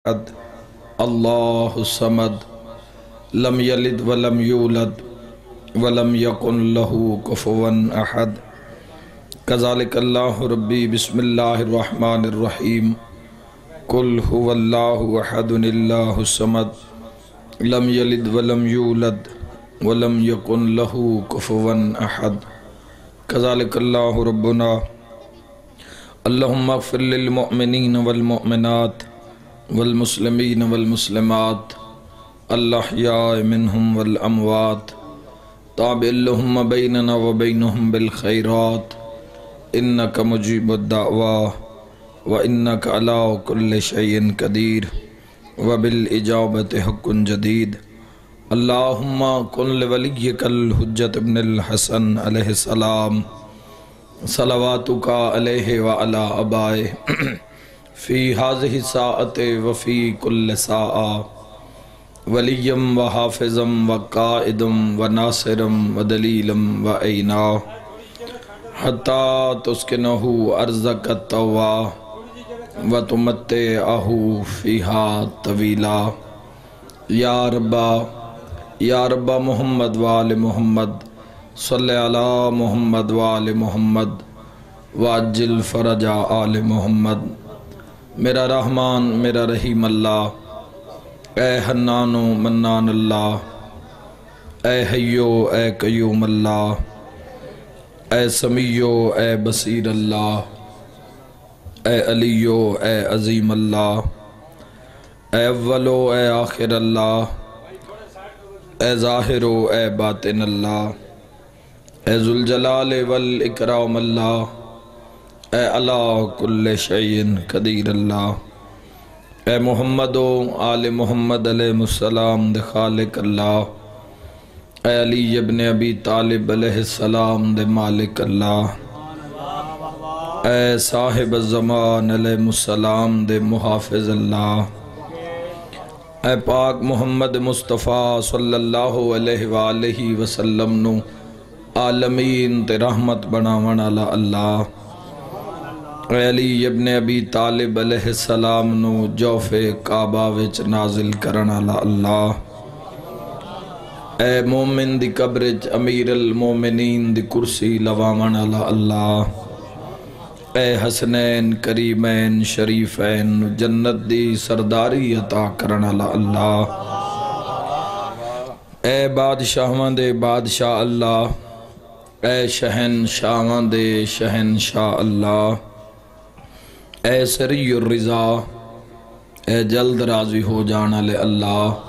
احد اللہ الصمد لم یلد ولم یولد ولم یکن لہ کفوا احد کذالک اللہ ربی بسم اللہ الرحمن الرحیم قل هو اللہ احد اللہ الصمد لم یلد ولم یولد ولم یکن لہ کفوا احد کذالک اللہ ربنا اللہم اغفر للمؤمنین والمؤمنات والمسلمین والمسلمات الاحیاء منہم والاموات تابع اللہم بیننا وبینہم بالخیرات انکا مجیب الدعوہ وانکا علی کل شیء قدیر وبالاجابت حق جدید اللہم کن لولیک الحجت ابن الحسن علیہ السلام صلواتک علیہ وعلی آبائہ فی ہذہ الساعۃ وفی کل ساعۃ ولیم وحافظم وقائدم وناصرم ودلیلم وعینا حتی تسکنہ ارضک الطوع وتمتعہ فیہا طویلا یا رب محمد وآل محمد صلی علی محمد وآل محمد وعجل فرج آل محمد میرا رحمان میرا رحیم اللہ اے حنان و منان اللہ اے حیو اے قیوم اللہ اے سمیع اے بصیر اللہ اے علیو اے عظیم اللہ اے اول اے آخر اللہ اے ظاہر اے باطن اللہ اے ذوالجلال والاکرام اللہ اے علی کل شیء قدیر اللہ اے محمد و آل محمد علیہ السلام دے خالق اللہ اے علی ابن ابی طالب علیہ السلام دے مالک اللہ اے صاحب الزمان علیہ السلام دے محافظ اللہ اے پاک محمد مصطفیٰ صلی اللہ علیہ وآلہ وسلم نو عالمین تے رحمت بناون والا اللہ اے علی ابن ابی طالب علیہ السلام نو جوف کعبہ وچ نازل کرن والا اللہ اے مومن دی قبرچ امیر المومنین دی کرسی لواون والا اللہ اے حسنین کریمین شریفین جنت دی سرداری عطا کرن والا اللہ اے بادشاہاں دے بادشاہ اللہ اے شہنشاہاں دے شہنشاہ اللہ اے سری الرضا اے جلد راضی ہو جانا لے اللہ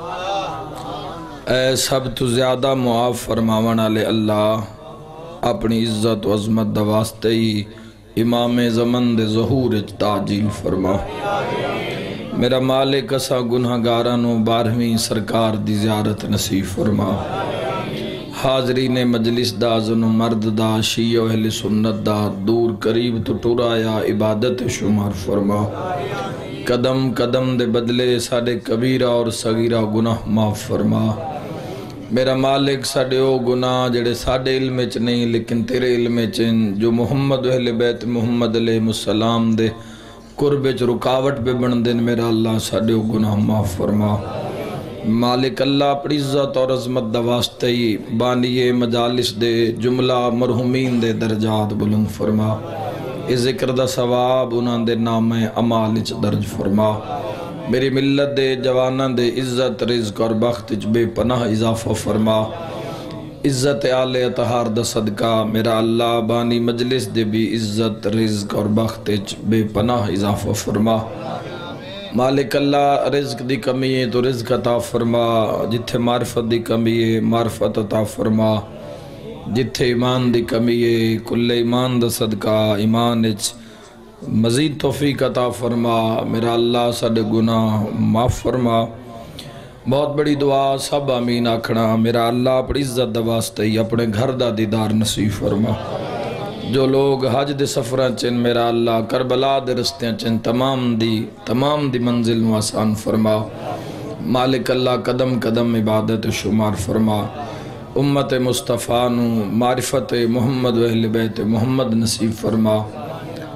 اے سب تو زیادہ معاف فرماونا لے اللہ اپنی عزت و عظمت دواستے ہی امام زمن دے ظہور تعجیل فرما میرا مالک اسا گناہگارانو 12ویں سرکار دی زیارت نصیب فرما حاضرین مجلس دا زن و مرد دا شیع و اہل سنت دا دور قریب تو ٹورا یا عبادت شمار فرما قدم قدم دے بدلے ساڑے کبیرہ اور صغیرہ گناہ معاف فرما میرا مالک ساڑے او گناہ جڑے ساڑے علم چ نہیں لیکن تیرے علم چن جو محمد و اہل بیت محمد علیہ السلام دے قرب چ رکاوٹ پہ بن دن میرا اللہ ساڑے او گناہ معاف فرما مالک اللہ اپنی عزت اور عظمت دواستے ہی بانی مجالس دے جملہ مرحومین دے درجات بلند فرما اس ذکر دا ثواب انہاں دے نام اعمال وچ درج فرما میری ملت دے جواناں دے عزت رزق اور بخت وچ بے پناہ اضافہ فرما عزت آل اطہار دا صدقہ میرا اللہ بانی مجلس دے بھی عزت رزق اور بخت وچ بے پناہ اضافہ فرما مالک اللہ رزق دی کمی ہے تو رزق عطا فرما جتھے معرفت دی کمی ہے معرفت عطا فرما جتھے ایمان دی کمی ہے کل ایمان دا صدقہ ایمان اچ مزید توفیق عطا فرما میرا اللہ ساڑے گناہ معاف فرما بہت بڑی دعا سب آمین آکھنا میرا اللہ اپنی عزت دواستے ہی اپنے گھر دا دیدار نصیب فرما جو لوگ حج دے سفران چن میرا اللہ کربلا دے رستیاں چن تمام دی منزل نو آسان فرما مالک اللہ قدم قدم عبادت شمار فرما امت مصطفیٰ نو معرفت محمد و اہل بیت محمد نصیب فرما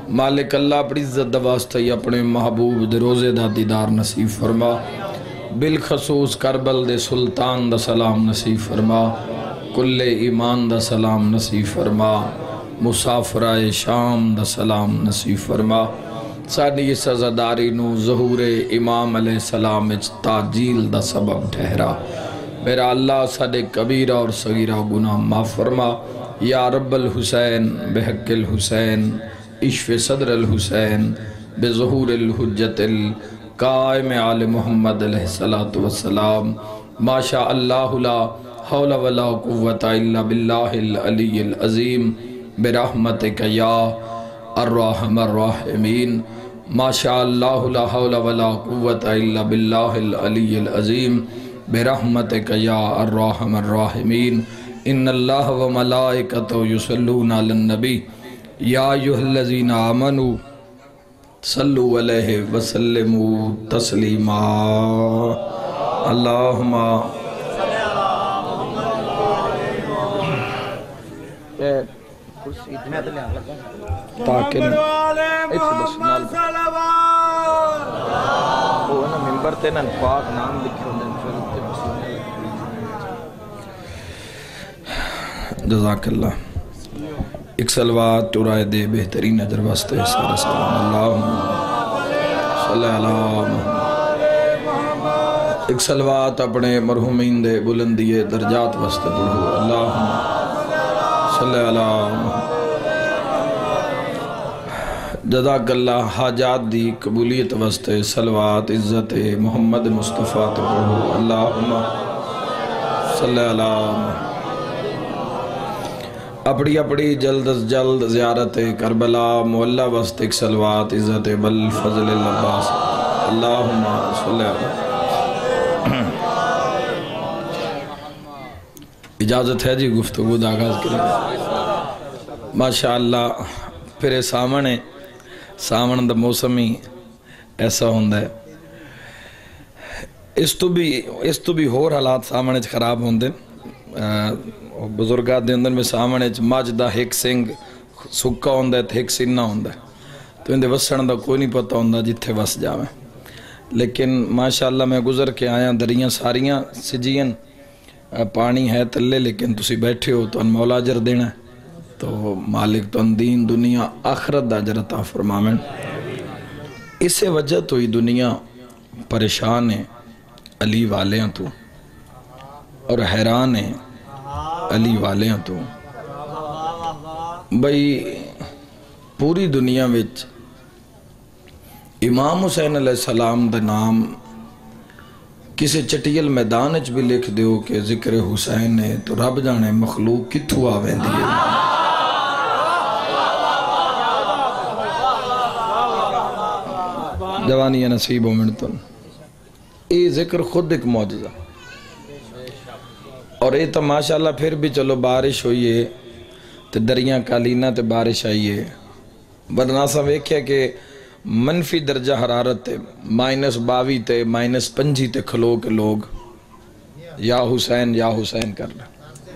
مالک اللہ اپنی عزت دا واسطہ ہی اپنے محبوب دے روزے دا دیدار نصیب فرما، بالخصوص کربل دے سلطان دا سلام نصیب فرما، کل ایمان دا سلام نصیب فرما، مسافرہ شام دا سلام نصیب فرما، ساری سزاداری نو ظہور امام علیہ السلام تاجیل دا سبب ٹھہرا۔ میرا اللہ سارے کبیرہ اور صغیرہ گناہ معاف فرما، یا رب الحسین بحق الحسین اشف صدر الحسین بظہور الحجت القائم آل محمد علیہ السلام، ما شاء اللہ لا حول ولا قوة الا باللہ العلی العظیم برحمتک یا الرحم الراحمین، ما شاء اللہ لا حول ولا قوة الا باللہ العلی العظیم برحمتک یا الرحم الراحمین۔ ان اللہ و ملائکتہ یصلون علی النبی یا ایھا الذین آمنوا صلوا علیہ وسلموا تسلیما۔ اللہم تاکہ ممبر تے نا پاک نام لکھے ہوندے جزاک اللہ۔ ایک سلوات ٹرائے دے بہترین اجر واسطے سارا سلام اللہم صلی اللہ محمد۔ ایک سلوات اپنے مرحومین دے بلندی درجات واسطے پڑھو، اللہم صلی اللہ محمد۔ جزاک اللہ۔ حاجات دی قبولیت واسطے سلوات عزت محمد مصطفیٰ تے پڑھو، اللہم صلی اللہ محمد۔ اپڑی اپڑی جلد از جلد زیارت کربلا مولا وسط ایک سلوات عزت بالفضل العباس، اللہم صلی اللہ۔ اجازت ہے جی گفتگو دا آغاز کریں؟ ماشاءاللہ پھر سامن دا موسم ہی ایسا ہوندہ ہے، اس تو بھی ہور حالات سامنے خراب ہوندے، بزرگات دے اندر میں سامنے ماجدہ ہک سنگ سکا ہوندہ ہے ہک سنہ ہوندہ ہے، تو اندے وسن دا کوئی نہیں پتہ ہوندہ جتھے وس جاویں، لیکن ماشاءاللہ میں گزر کے آیا دریاں ساریاں سجین پانی ہے تلے، لیکن تسی بیٹھے ہو تو ان مولا اجر دینا ہے، تو مالک تو ان دین دنیا آخرت دا اجر عطا فرماویں۔ اسے وجہ تو ہی دنیا پریشان ہے علی والیاں تو، اور حیران ہے علی والیاں تو، بھئی پوری دنیا وچ امام حسین علیہ السلام دا نام کسی چٹیل میدان وچ بھی لکھ دیو کہ ذکر حسین ہے تو رب جانے مخلوق کتھو آویں دیئے۔ جوانی نصیب و منتن، یہ ذکر خود ایک معجزہ، اور یہ تو ماشاءاللہ پھر بھی چلو بارش ہوئی ہے تو دریاں کالینہ تے بارش آئی ہے، بدناسا ویکھیا کہ منفی درجہ حرارت تے -22 تے -25 تے کھلو کے لوگ یا حسین کر رہے،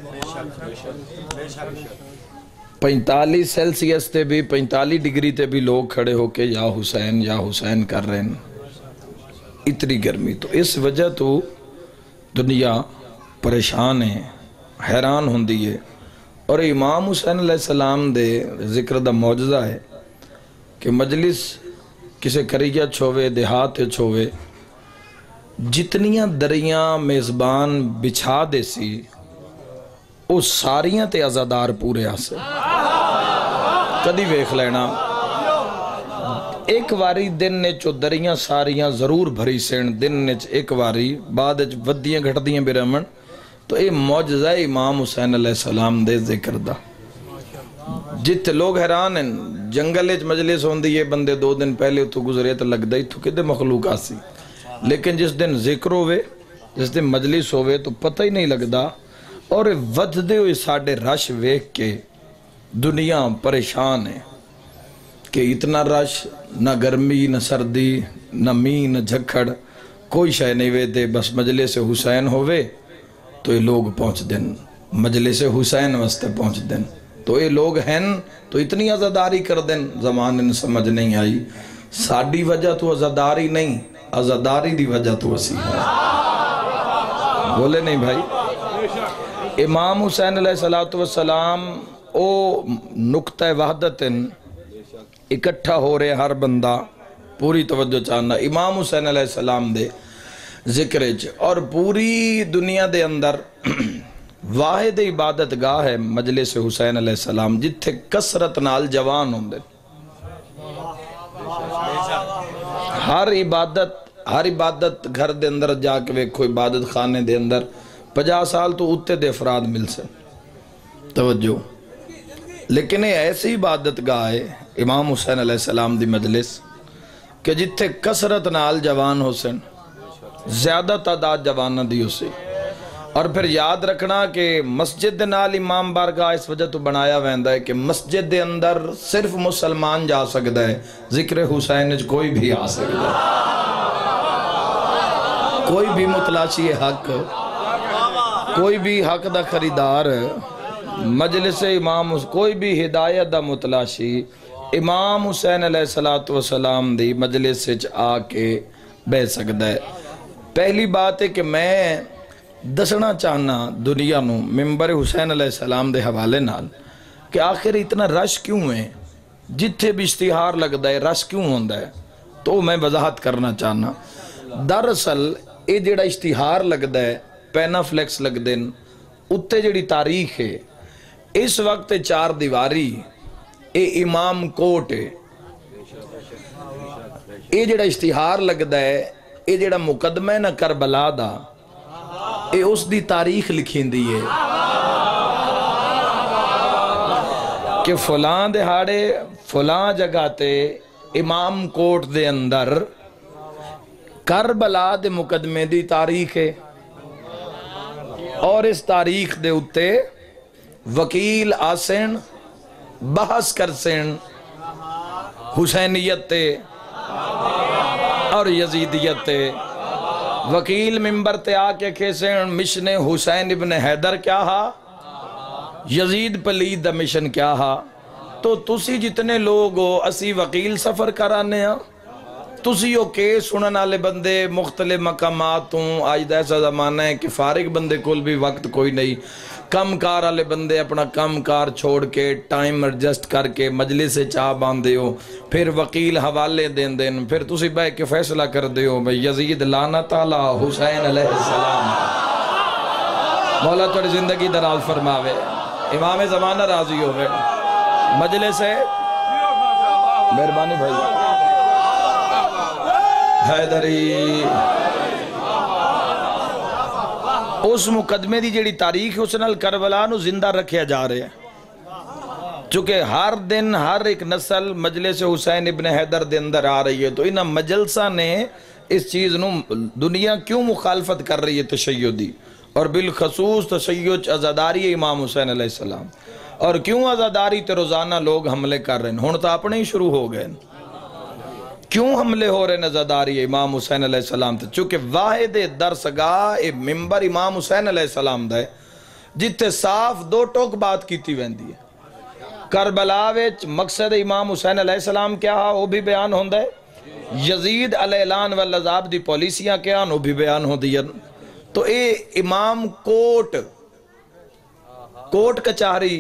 45 سیلسیس تے بھی 45 ڈگری تے بھی لوگ کھڑے ہو کے یا حسین کر رہے ہیں، اتنی گرمی۔ تو اس وجہ تو دنیا پریشان ہے، حیران ہوندی ہے، اور امام حسین علیہ السلام دے ذکر دا معجزہ ہے کہ مجلس کسے کریہ چھوے دیہات چھوے جتنیاں دریاں میزبان بچھا دے سی او ساریاں تے عزادار پورے آسے، کدی ویکھ لینا ایک واری دن نے چو دریاں ساریاں ضرور بھری سین، دن نے ایک واری بعد ودیاں گھٹدیاں برمن، تو اے معجزہ امام حسین علیہ السلام دے ذکر دا، جت لوگ حیران ہیں، جنگل اچ مجلس ہوندی ہے، بندے 2 دن پہلے تو گزرے تو لگ دائی تو کدے مخلوق آسی، لیکن جس دن ذکر ہوئے، جس دن مجلس ہوئے تو پتہ ہی نہیں لگ دا، اور ودھدے ہوئے ساڑھے رش ویکھ کے دنیا پریشان ہے کہ اتنا رش، نہ گرمی نہ سردی نہ می نہ جھکڑ، کوئی شے نہیں ویدے، بس مجلس حسین ہوئے تو یہ لوگ پہنچ دن، مجلس حسین واسطے پہنچ دن، تو یہ لوگ ہیں تو اتنی عزاداری کر دیں، زمانے نے سمجھ نہیں آئی ساڑی وجہ تو عزاداری نہیں، عزاداری دی وجہ تو اسی ہے۔ بولے نہیں بھائی؟ امام حسین علیہ السلام او نقطہ وحدت اکٹھا ہو رہے ہر بندہ پوری توجہ چاہنا امام حسین علیہ السلام دے ذکر اور پوری دنیا دے اندر واحد عبادت گاہ ہے مجلس حسین علیہ السلام، جتھے کثرت نال جوان ہوندے۔ ہر عبادت گھر دے اندر جا کے ویکھو، عبادت خانے دے اندر 50 سال تو اتے دے افراد مل سے توجہ، لیکن یہ ایسی عبادت گاہ ہے امام حسین علیہ السلام دی مجلس کہ جتھے کثرت نال جوان حسین، زیادہ تعداد جوانہ دی اسے۔ اور پھر یاد رکھنا کہ مسجد نال امام بارگاہ اس وجہ تو بنایا ویندہ ہے کہ مسجد دے اندر صرف مسلمان جا سکتا ہے، ذکر حسین کوئی بھی آ سکتا ہے، کوئی بھی متلاشی حق، کوئی بھی حق دا خریدار، مجلس امام، کوئی بھی ہدایت دا متلاشی امام حسین علیہ السلام دی مجلس سے آ کے بہ سکتا ہے۔ پہلی بات ہے کہ میں دسنا چاہنا دنیا نو ممبر حسین علیہ السلام دے حوالے نال کہ آخر اتنا رش کیوں ہے، جتھے بھی اشتہار لگتا ہے رش کیوں ہوندہ ہے، تو میں وضاحت کرنا چاہنا۔ دراصل یہ جڑا اشتہار لگتا ہے، پینا فلیکس لگ دین، اتے جڑی تاریخ ہے اس وقت 4 دیواری اے امام کوٹ ہے۔ یہ جڑا اشتہار لگتا ہے، یہ جڑا مقدمہ نہ کربلا دا، اے اس دی تاریخ لکھیں دی ہے کہ فلاں دہاڑے فلاں جگہ تے امام کوٹ دے اندر کربلا دے مقدمے دی تاریخ ہے، اور اس تاریخ دے اتے وکیل آسن بحث کرسن حسینیت تے اور یزیدیت تے۔ وکیل ممبر تے آکے کھیسن مشن حسین ابن حیدر کیا ہا، یزید پلید دا مشن کیا ہا۔ تو تسی جتنے لوگ ہو اسی وکیل سفر کرانے ہاں، تسی ہو کیس سنن والے بندے مختلف مقامات ہوں۔ آج دا ایسا زمانہ ہے کہ فارغ بندے کول بھی وقت کوئی نہیں، کم کار والے بندے اپنا کم کار چھوڑ کے ٹائم ایڈجسٹ کر کے مجلس سے چاہ باندھے ہو، پھر وکیل حوالے دین دین، پھر تسی بہ کے فیصلہ کر دے ہو بھئی یزید لعنت اللہ حسین علیہ السلام۔ مولا تھوڑی زندگی دراز فرماوے، امام زمانہ راضی ہوئے، مجلس ہے مہربانی بھائی حیدری۔ اس مقدمے دی جڑی تاریخ اس نال کربلا نو زندہ رکھیا جا رہے ہیں، چونکہ ہر دن ہر ایک نسل مجلس حسین ابن حیدر دے اندر آ رہی ہے، تو انہاں مجلسہ نے اس چیز نو دنیا کیوں مخالفت کر رہی ہے تشیعی، اور بالخصوص تشیع عزاداری امام حسین علیہ السلام، اور کیوں عزاداری تے روزانہ لوگ حملے کر رہے ہیں، ہون تو اپنے ہی شروع ہو گئے، کیوں حملے ہو رہے نزاداری امام حسین علیہ السلام تے؟ چونکہ واحد درسگاہ ممبر امام حسین علیہ السلام دا ہے جتے صاف 2 ٹوک بات کیتی ویندی ہے۔ کربلا وچ مقصد امام حسین علیہ السلام کیا ہا وہ بھی بیان ہوندہ ہے، یزید علیہ الان والعذاب دی پالیسیاں کیا ہاں وہ بھی بیان ہوندی ہے۔ تو اے امام کوٹ کچاری،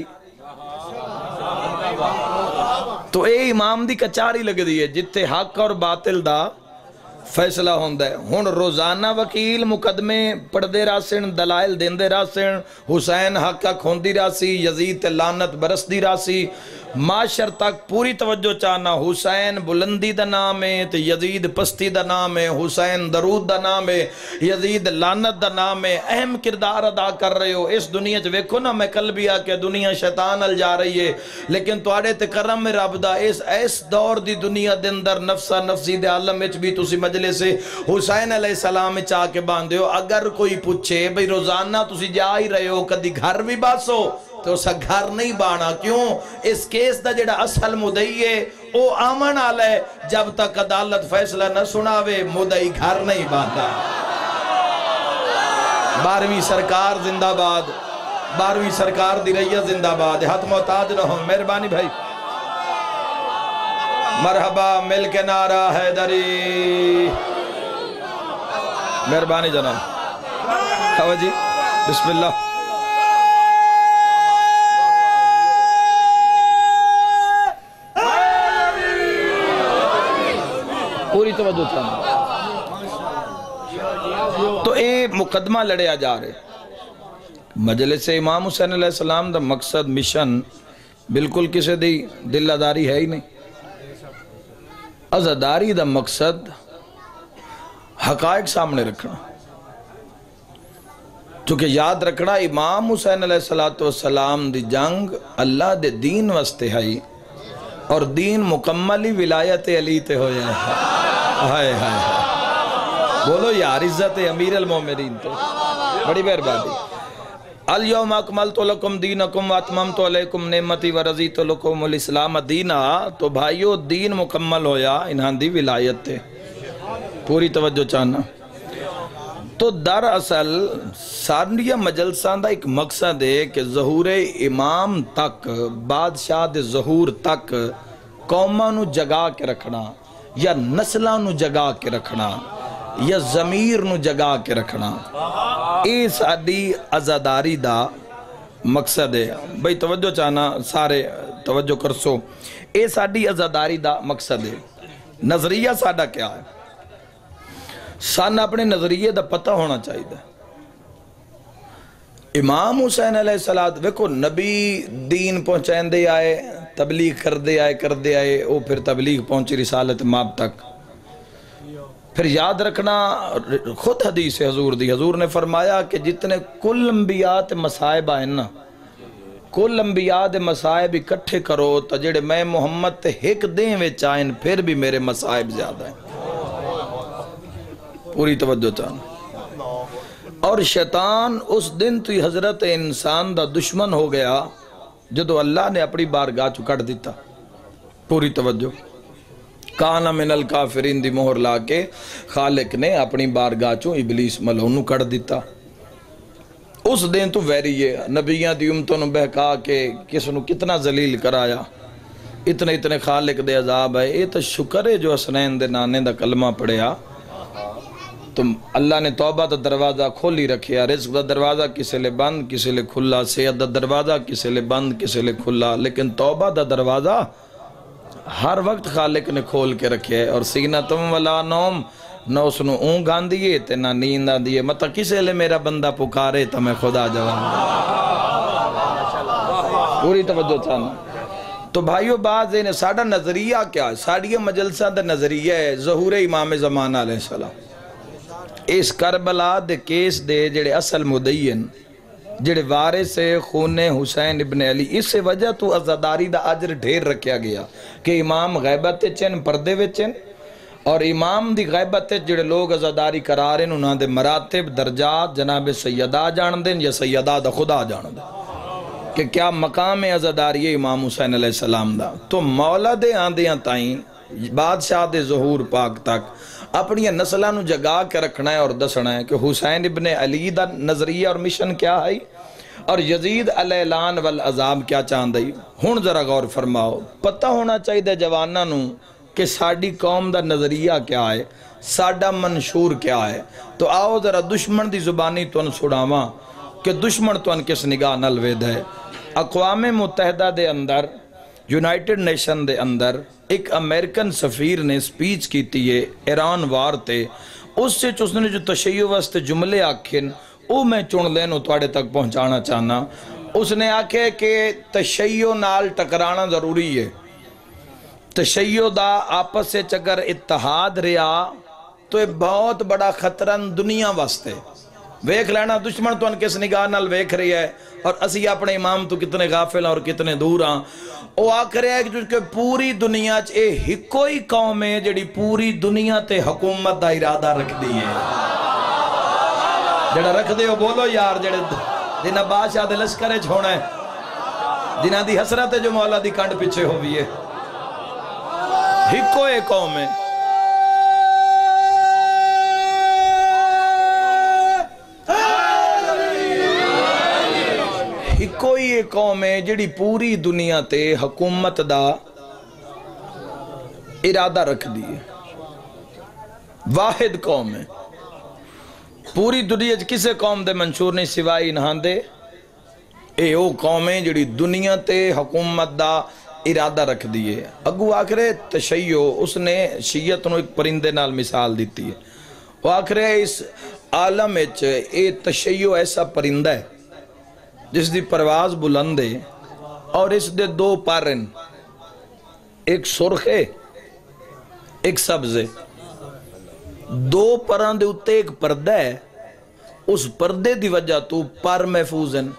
تو اے امام دی کچاری لگ دی ہے جتے حق اور باطل دا فیصلہ ہوندہ ہے۔ ہون روزانہ وکیل مقدمے پڑھ دے راسن، دلائل دین دے راسن، حسین حق ہوندی راسی، یزید تے لعنت برس دی راسی، معاشر تک پوری توجہ چاہنا۔ حسین بلندی دا نام ہے تے یزید پستی دا نام ہے، حسین درود دا نام ہے، یزید لعنت دا نام ہے، اہم کردار ادا کر رہے ہو اس دنیا چ۔ ویکھو نا میں کل بھی آکے دنیا شیطان ال جا رہی ہے، لیکن تواڈے تے کرم میں رب دا اس دور دی دنیا دے اندر نفسا نفسی دے عالم وچ بھی تسی مجلس حسین علیہ السلام چاہ کے باندھے ہو۔ اگر کوئی پوچھے بھئی روزانہ تسی جا ہی رہے ہو، کدی گھر بھی باسو، تو اسا گھر نہیں بانا، کیوں؟ اس کیس دا جڑا اصل مدعی ہے او آمن آلہ ہے، جب تک عدالت فیصلہ نہ سناوے مدعی گھر نہیں باندھا۔ 12ویں سرکار زندہ باد، 12ویں سرکار دی ریت زندہ باد ہاتھ محتاج نہ ہو مہربانی بھائی مرحبا مل کے نعرہ حیدری مہربانی جناب کھاو جی بسم اللہ پوری توجہ چاہنا تو اے مقدمہ لڑیا جا رہے مجلس امام حسین علیہ السلام دا مقصد مشن بالکل کسے دی دل اداری ہے ہی نہیں عزاداری دا مقصد حقائق سامنے رکھنا چونکہ یاد رکھنا امام حسین علیہ السلام دی جنگ اللہ دے دین واسطے ہے اور دین مکملی ولایت علی تے ہوئے ہائے ہائے بولو یار عزت امیر المومنین تے بڑی مہربانی الیوم اکملت لکم دینکم واتممت علیکم نعمتی ورضیت لکم الاسلام دینا تو بھائیو دین مکمل ہویا انہاں دی ولایت تے پوری توجہ چاہنا تو دراصل سارنیہ مجلسان دا ایک مقصد ہے کہ ظہور امام تک بادشاہ دے ظہور تک قوماں نو جگا کے رکھنا یا نسلاں نو جگا کے رکھنا یا ضمیر نو جگا کے رکھنا اے ساڈی عزاداری دا مقصد ہے بھئی توجہ چاہنا سارے توجہ کرسو اے ساڈی عزاداری دا مقصد ہے نظریہ ساڈا کیا ہے سان اپنے نظریے دا پتہ ہونا چاہیے امام حسین علیہ السلام ویکو نبی دین پہنچائیں دے آئے تبلیغ کر دے آئے وہ پھر تبلیغ پہنچی رسالت ماب تک پھر یاد رکھنا خود حدیث حضور دی حضور نے فرمایا کہ جتنے کل انبیاء تے مصائب آئیں نا کل انبیاء دے مصائب اکٹھے کرو تو جڑے میں محمد تے ایک دیں وے چاہیں پھر بھی میرے مصائب زیادہ ہیں پوری توجہ چاہنا اور شیطان اس دن تو حضرت انسان دا دشمن ہو گیا جدو اللہ نے اپنی بارگاہ چو کٹ دیتا پوری توجہ کانا من الکافرین دی مہر لا کے خالق نے اپنی بارگاہ چو ابلیس ملونو کٹ دیتا اس دن تو ویریے نبیان دی امتوں نے بہکا کے کس نے کتنا ذلیل کرایا اتنے خالق دے عذاب ہے یہ تو شکر ہے جو حسنین دے نانے دا کلمہ پڑھیا تو اللہ نے توبہ دا دروازہ کھولی رکھیا رزق دا دروازہ کسے لے بند کسے لے کھلا صحت دا دروازہ کسے لے بند کسے لے کھلا لیکن توبہ دا دروازہ ہر وقت خالق نے کھول کے رکھیا ہے اور سینہ تم ولا نوم نہ اس نے اون گان دیئے تے نہ نیند آن دیئے مطلب کسے لے میرا بندہ پکارے تو میں خدا جواب پوری توجہ چاہنا تو بھائیو بعض ہے ساڑھا نظریہ کیا ہے ساڑھیا مجلسہ دا نظریہ ہے ظہور امام زمان علیہ السلام اس کربلا دے کیس دے جڑے اصل مدین جڑے وارث خون حسین ابن علی اس سے وجہ تو عزاداری دا عجر ڈھیر رکھیا گیا کہ امام غیبت چن پردے وچن اور امام دی غیبت جڑے لوگ عزاداری قرارن انہاں دے مراتب درجات جناب سیدہ جان دیں یا سیدہ دا خدا جان دیں کہ کیا مقام عزاداری ہے امام حسین علیہ السلام دا تو مولا دے آندیاں تائیں بادشاہ دے ظہور پاک تک اپنی نسلہ نو جگا کے رکھنا ہے اور دسنا ہے کہ حسین ابن علی دا نظریہ اور مشن کیا ہے اور یزید علیہ لان والعذاب کیا چاہندہ ہے ہون ذرا غور فرماؤ پتہ ہونا چاہیے جوانہ نو کہ ساڑی قوم دا نظریہ کیا ہے ساڑا منشور کیا ہے تو آؤ ذرا دشمن دی زبانی تو ان سڑاواں کہ دشمن تو ان کس نگاہ نلوید ہے اقوام متحدہ دے اندر یونائٹڈ نیشن دے اندر ایک امریکن سفیر نے سپیچ کی تھی ایران وار تے اس سے اس نے جو تشیع واسطے جملے آکھن او میں چن لینو توڑے تک پہنچانا چاہنا اس نے آکھے کہ تشیع نال ٹکرانا ضروری ہے تشیع دا آپس سے چگر اتحاد رہا تو یہ بہت بڑا خطرن دنیا واسطے ویکھ لینا دشمن تو ان کس نگاہ نال ویکھ رہی ہے اور اسی اپنے امام تو کتنے غافل اور کتنے دور ہاں وہ آکھ رہے ہیں کہ پوری دنیا اے ہکوئی قوم ہے جڑی پوری دنیا تے حکومت دا ارادہ رکھ دی ہے جڑا رکھ دے ہو بولو یار جڑے جنہ بادشاہ دے لشکرے چھوڑا ہے جنہ دی حسرت جو مولا دی کانڈ پیچھے ہو بھی ہے ہکوئی قوم ہے یہ قوم ہے جڑی پوری دنیا تے حکومت دا ارادہ رکھ دی، واحد قوم ہے پوری دنیا کسے قوم دے منشور نہیں سوائے انہاں دے، اے او قوم ہے جڑی دنیا تے حکومت دا ارادہ رکھ دیئے۔ اگو آخرے تشیع، اس نے شیعت نو ایک پرندے نال مثال دیتی ہے، وہ آخرے اس عالم اچ اے تشیع ایسا پرندہ ہے جس دی پرواز بلند ہے اور اس دے دو پر ہیں، ایک سرخ ہے ایک سبز ہے، دو پران دے اتے ایک پردہ ہے، اس پردے دی وجہ تو پر محفوظ ہیں۔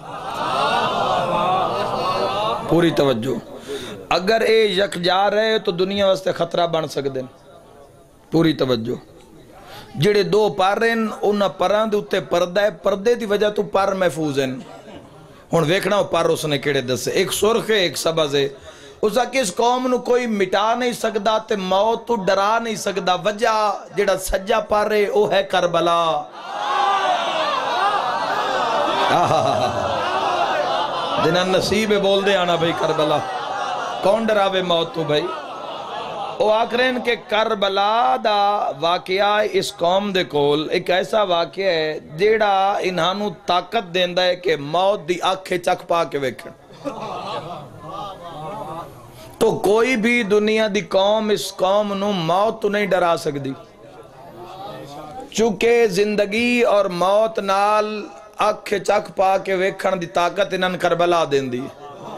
پوری توجہ، اگر اے یک جا رہے تو دنیا واسطے خطرہ بن سکتے ہیں۔ پوری توجہ، جڑے دو پر ہیں انہاں پران دے اتے پردہ ہے، پردے دی وجہ تو پر محفوظ ہیں۔ ہن ویکھنا ہو پر اس نے کیڑے دسے، ایک سرخ ہے ایک سبز ہے، اس کا کس قوم نو کوئی مٹا نہیں سکدا تے موت تو ڈرا نہیں سکدا، وجہ جڑا سجا پر ہے وہ ہے کربلا۔ جنہاں نصیب بول دے آنا بھئی کربلا، کون ڈراوے موت تو بھئی؟ وہ آکرین کہ کربلا دا واقعہ اس قوم دے کول ایک ایسا واقعہ ہے جیڑا انہانو طاقت دیندہ ہے کہ موت دی آنکھیں چک پا کے ویکھن۔ تو کوئی بھی دنیا دی قوم اس قوم نو موت تو نہیں ڈرا سکتی، چونکہ زندگی اور موت نال آنکھیں چک پا کے ویکھن دی طاقت انہاں کربلا دین دی۔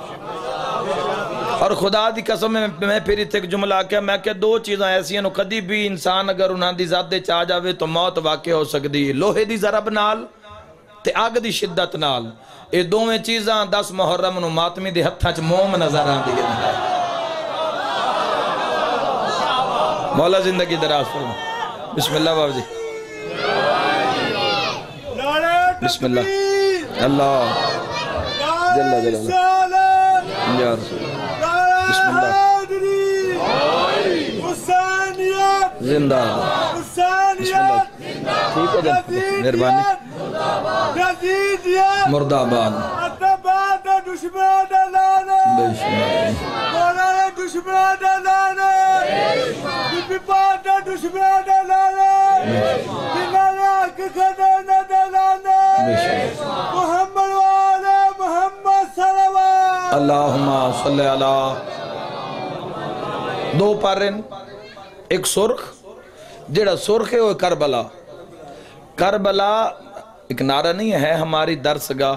اور خدا دی قسم میں پھر اتنے ایک جملہ کیا، میں کہ دو چیزاں ایسی ہیں کدی بھی انسان اگر انہاں دی ذات دے چاہ جاوے تو موت واقع ہو سکتی، لوہے دی ضرب نال تے آگ دی شدت نال۔ یہ دوویں چیزاں 10 محرم نو ماتمی دے ہتھاں چ موم نظر آن دی ہے۔ مولا زندگی دراز فرما۔ بسم اللہ باب جی، بسم اللہ، اللہ جل جلالہ یا رسول اللہ، بسم اللہ، زندہ بسم اللہ، ٹھیک ہے جب مہربانی، مردہ آباد بے اللہم صلی اللہ۔ دو پارن، ایک سرخ، جڑا سرخ ہے وہ کربلا۔ کربلا ایک نعرہ نہیں ہے ہماری درس گاہ،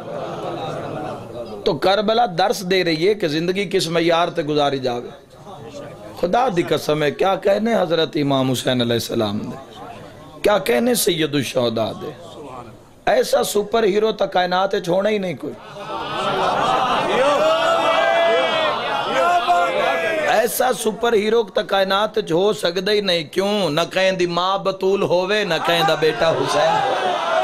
تو کربلا درس دے رہی ہے کہ زندگی کس معیار تے گزاری جاوے۔ خدا دی قسم ہے، کیا کہنے حضرت امام حسین علیہ السلام دے، کیا کہنے سید الشہداء دے، ایسا سپر ہیرو تا کائنات چھوڑنا ہی نہیں کوئی، ایسا سپر ہیرو تا کائنات ہو سکتا ہی نہیں، کیوں؟ نہ کہیں دی ماں بطول ہووے، نہ کہیں دا بیٹا حسین۔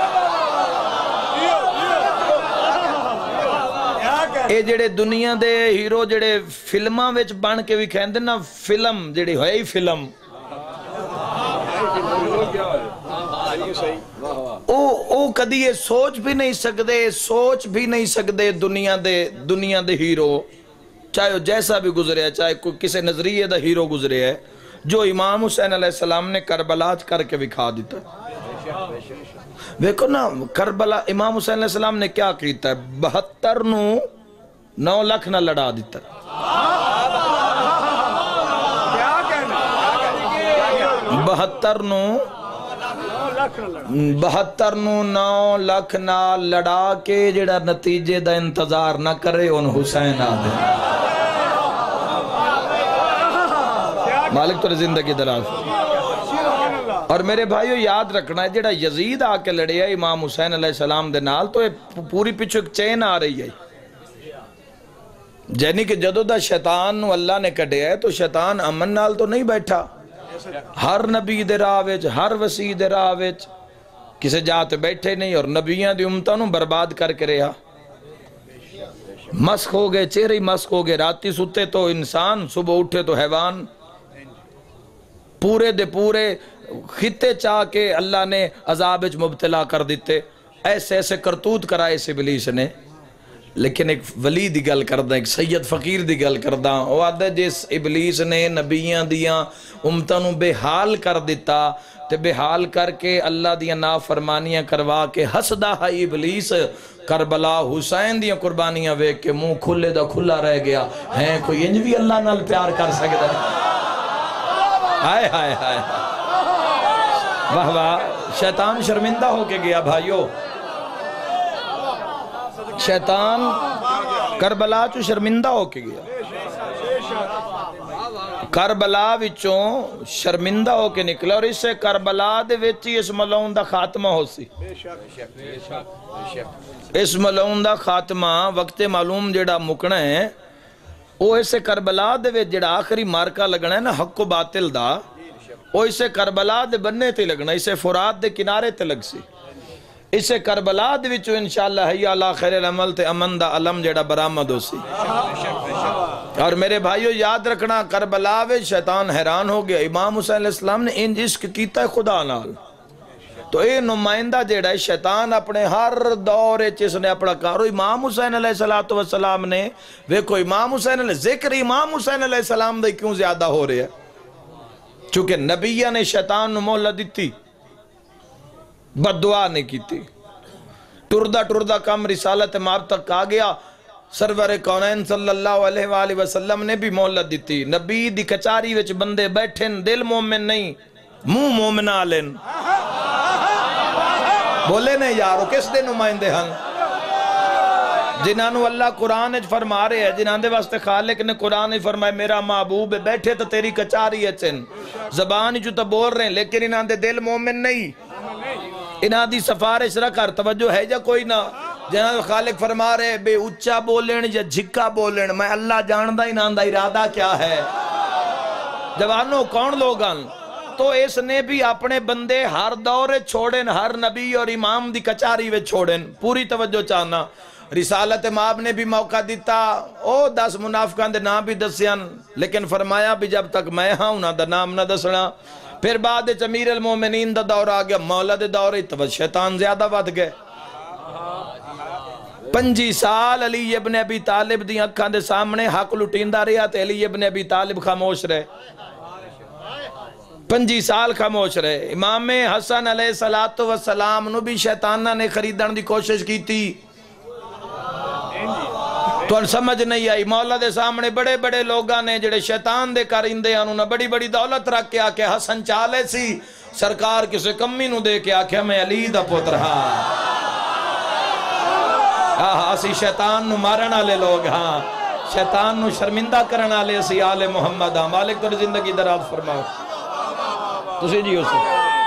اے جڑے دنیا دے ہیرو جڑے فلماں وچ بن کے بھی کہندے نا، فلم جڑی ہوئے ہی فلم، او کدی یہ سوچ بھی نہیں سکتے دنیا دے ہیرو، چاہے جیسا بھی گزرے ہے، چاہے کسی نظریے دا ہیرو گزرے ہے، جو امام حسین علیہ السلام نے کربلا کر کے دکھا دیتا ہے۔ دیکھو نا کربلا، امام حسین علیہ السلام نے کیا کیتا ہے، 72 نو 9 لاکھ نہ لڑا دیتا ہے، 72 نو 9 لاکھ نہ لڑا کے جڑا نتیجے دا انتظار نہ کرے ان حسین آدھے۔ مالک تو زندگی دراز۔ اور میرے بھائیو یاد رکھنا ہے، جڑا یزید آ کے لڑے ہے امام حسین علیہ السلام دے نال، تو پوری پچھو ایک چین آ رہی ہے، جینی کہ جدو دا شیطان نو اللہ نے کٹے ہے تو شیطان امن نال تو نہیں بیٹھا، ہر نبی دے راہ وچ، ہر وسیع دے راہ وچ کسے جاتے بیٹھے نہیں، اور نبیان دی امتہ نو برباد کر کے رہا، مسخ ہو گئے، چہرے ہی مسخ ہو گئے، راتی ستے تو انسان، صبح اٹھے تو حیوان، پورے دے پورے خطے چاہ کے اللہ نے عذاب وچ مبتلا کر دیتے، ایسے ایسے کرتوت کرائے اس ابلیس نے، لیکن ایک ولی دی گل کردہ، ایک سید فقیر دی گل کردہ، وہ آدھے جس ابلیس نے نبیاں دیاں امتانوں بے حال کر دیتا تے بے حال کر کے اللہ دیاں نافرمانیاں کروا کے ہسدا ہے ابلیس، کربلا حسین دیاں قربانیاں ویک کے منہ کھلے دا کھلا رہ گیا ہیں کوئی انج بھی اللہ نال پیار کر سکتا ہے؟ ہائے ہائے ہائے واہ واہ، شیطان شرمندہ ہو کے گیا بھائیو، شیطان کربلا چو شرمندہ ہو کے گیا، کربلا وچوں شرمندہ ہو کے نکلا، اور اس سے کربلا دے وچی اس ملعون دا خاتمہ ہو سی، اس ملعون دا خاتمہ وقت معلوم جڑا مکنا ہے، وہ اسے کربلا دے وچ جڑا آخری مارکا لگنا ہے نا حق و باطل دا، وہ اسے کربلا دے بننے تے لگنا، اسے فرات دے کنارے تے لگ سی، اسے کربلا دے وچوں انشاءاللہ حی اللہ خیر العمل تے امن دا علم جڑا برآمد ہو سی۔ اور میرے بھائیو یاد رکھنا، کربلا وچ شیطان حیران ہو گیا، امام حسین علیہ السلام نے انج عشق کیتا ہے خدا نال، تو اے نمائندہ جیڑا ہے شیطان اپنے ہر دور چیز نے اپنا کارو، امام حسین علیہ السلام نے ویکھو امام حسین علیہ ذکر امام حسین علیہ السلام دے کیوں زیادہ ہو رہے ہیں؟ چونکہ نبیہ نے شیطان نو مولا دیتی، بد دعا نے کی تھی، ٹردہ کم رسالت ماب تک آ گیا، سرور کونین صلی اللہ علیہ وآلہ وسلم نے بھی مہلت دیتی، نبی دی کچاری وچ بندے بیٹھن دل مومن نہیں منہ مومنہ لین، بولے نہیں یارو کس دے نمائندے ہن؟ جنہاں اللہ قرآن فرما رہے ہیں، جنہاں دے واسطے خالق نے قرآن فرمائے میرا محبوب بیٹھے تو تیری کچاری اچن، زبان جو تو بول رہے ہیں لیکن انہاں دے دل مومن نہیں، انہاں دی سفارش رکھر توجہ ہے جا کوئی نہ، جنہاں خالق فرما رہے بے اچھا بولن یا جھکا بولن، میں اللہ جاندہ انہاں دا ارادہ کیا ہے؟ جوانوں کون لوگاں؟ تو اس نے بھی اپنے بندے ہر دور چھوڑن، ہر نبی اور امام دی کچاری وے چھوڑن، پوری توجہ چاہنا۔ رسالت ماب نے بھی موقع دیتا، او 10 منافقان دے نام بھی دسیان، لیکن فرمایا بھی جب تک میں ہاں انہاں دا نام نہ دسنا۔ پھر بعد امیر المومنین دا دور آ گیا، مولا دے دور تو شیطان زیادہ ود گئے۔ 25 سال علی ابن ابی طالب دی اکھاں دے سامنے حق لٹیندہ رہا تے علی ابن ابی طالب خاموش رہے، 25 سال خاموش رہے۔ امام حسن علیہ السلام نو بھی شیطانہ نے خریدن دی کوشش کی تھی، تو ان سمجھ نہیں آئی، مولا دے سامنے بڑے بڑے لوگاں نے جڑے شیطان دے کارندے انہوں بڑی بڑی دولت رکھ کے آکے حسن چالے سی، سرکار کسے کمی نو دے کے آکے میں علی دا پتر ہاں، اسی شیطان نو مارنا لے لوگ ہاں، شیطان نو شرمندہ کرنا لے اسی آل محمد ہاں، مالک تو زندگی دراز فرماؤ تسی جی اسے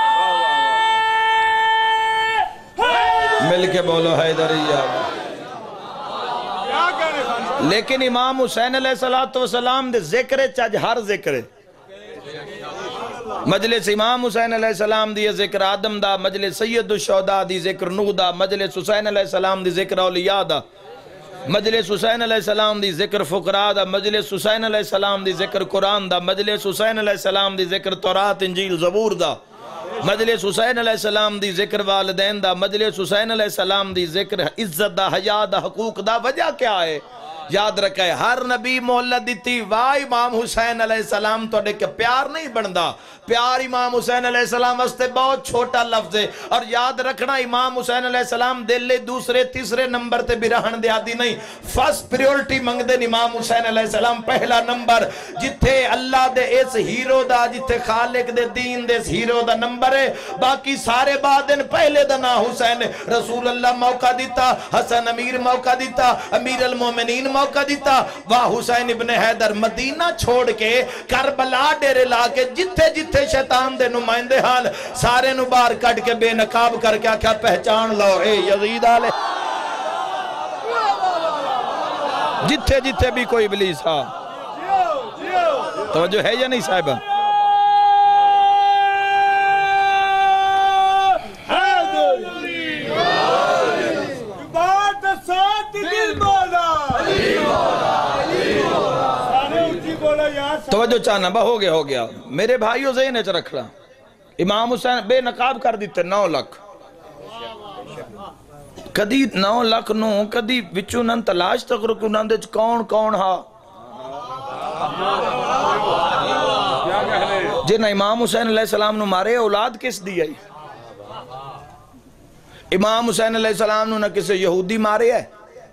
مل کے بولو حیدریہ۔ لیکن امام حسین علیہ السلام دے ذکر چاج ہر ذکر مجلس امام حسین علیہ السلام دی ذکر آدم دا، مجلس سید الشہداء دی ذکر نوح دا، مجلس حسین علیہ السلام دی ذکر اولیاء دا، مجلس حسین علیہ السلام دی ذکر فقراء دا، مجلس حسین علیہ السلام دی ذکر قرآن دا، مجلس حسین علیہ السلام دی ذکر تورات انجیل زبور دا، مجلس حسین علیہ السلام دی ذکر والدین دا، مجلس حسین علیہ السلام دی ذکر عزت دا، حیا دا، حقوق دا۔ وجہ کیا ہے؟ یاد رکھے ہر نبی مہلت دیتی، واہ امام حسین علیہ السلام تو دیکھ پیار نہیں بندا، پیار امام حسین علیہ السلام واسطے بہت چھوٹا لفظ ہے، اور یاد رکھنا امام حسین علیہ السلام دلے دوسرے تیسرے نمبر تے بھی رہن دے آدھی نہیں، فرسٹ پریورٹی منگ دے امام حسین علیہ السلام پہلا نمبر، جتھے اللہ دے اس ہیرو دا، جتھے خالق دے دین دے اس ہیرو دا نمبر ہے، باقی سارے بعدن پہلے دا نا حسین۔ رسول اللہ موقع دیتا، حسن امیر موقع دیتا، امیر المومنین موقع دیتا، واہ حسین ابن حیدر مدینہ چھوڑ کے کربلا ڈیرے لا کے جتھے جتھے شیطان دے نمائندے حال سارے نو باہر کٹ کے بے نقاب کر کے کیا پہچان لو اے یزید آلے، جتھے جتھے بھی کوئی ابلیس ہاں۔ توجہ ہے یا نہیں صاحبہ؟ توجہ چاہنا با ہو گیا میرے بھائیو ذہن اچھ رکھنا، امام حسین بے نقاب کر دیتے 9 لاکھ، کدی 9 لاکھ نو کدی وچوں نن تلاش تک رکو نن دے کون کون ہا جنہیں امام حسین علیہ السلام نو مارے اولاد کس دی آئی؟ امام حسین علیہ السلام نو نہ کسے یہودی مارے ہے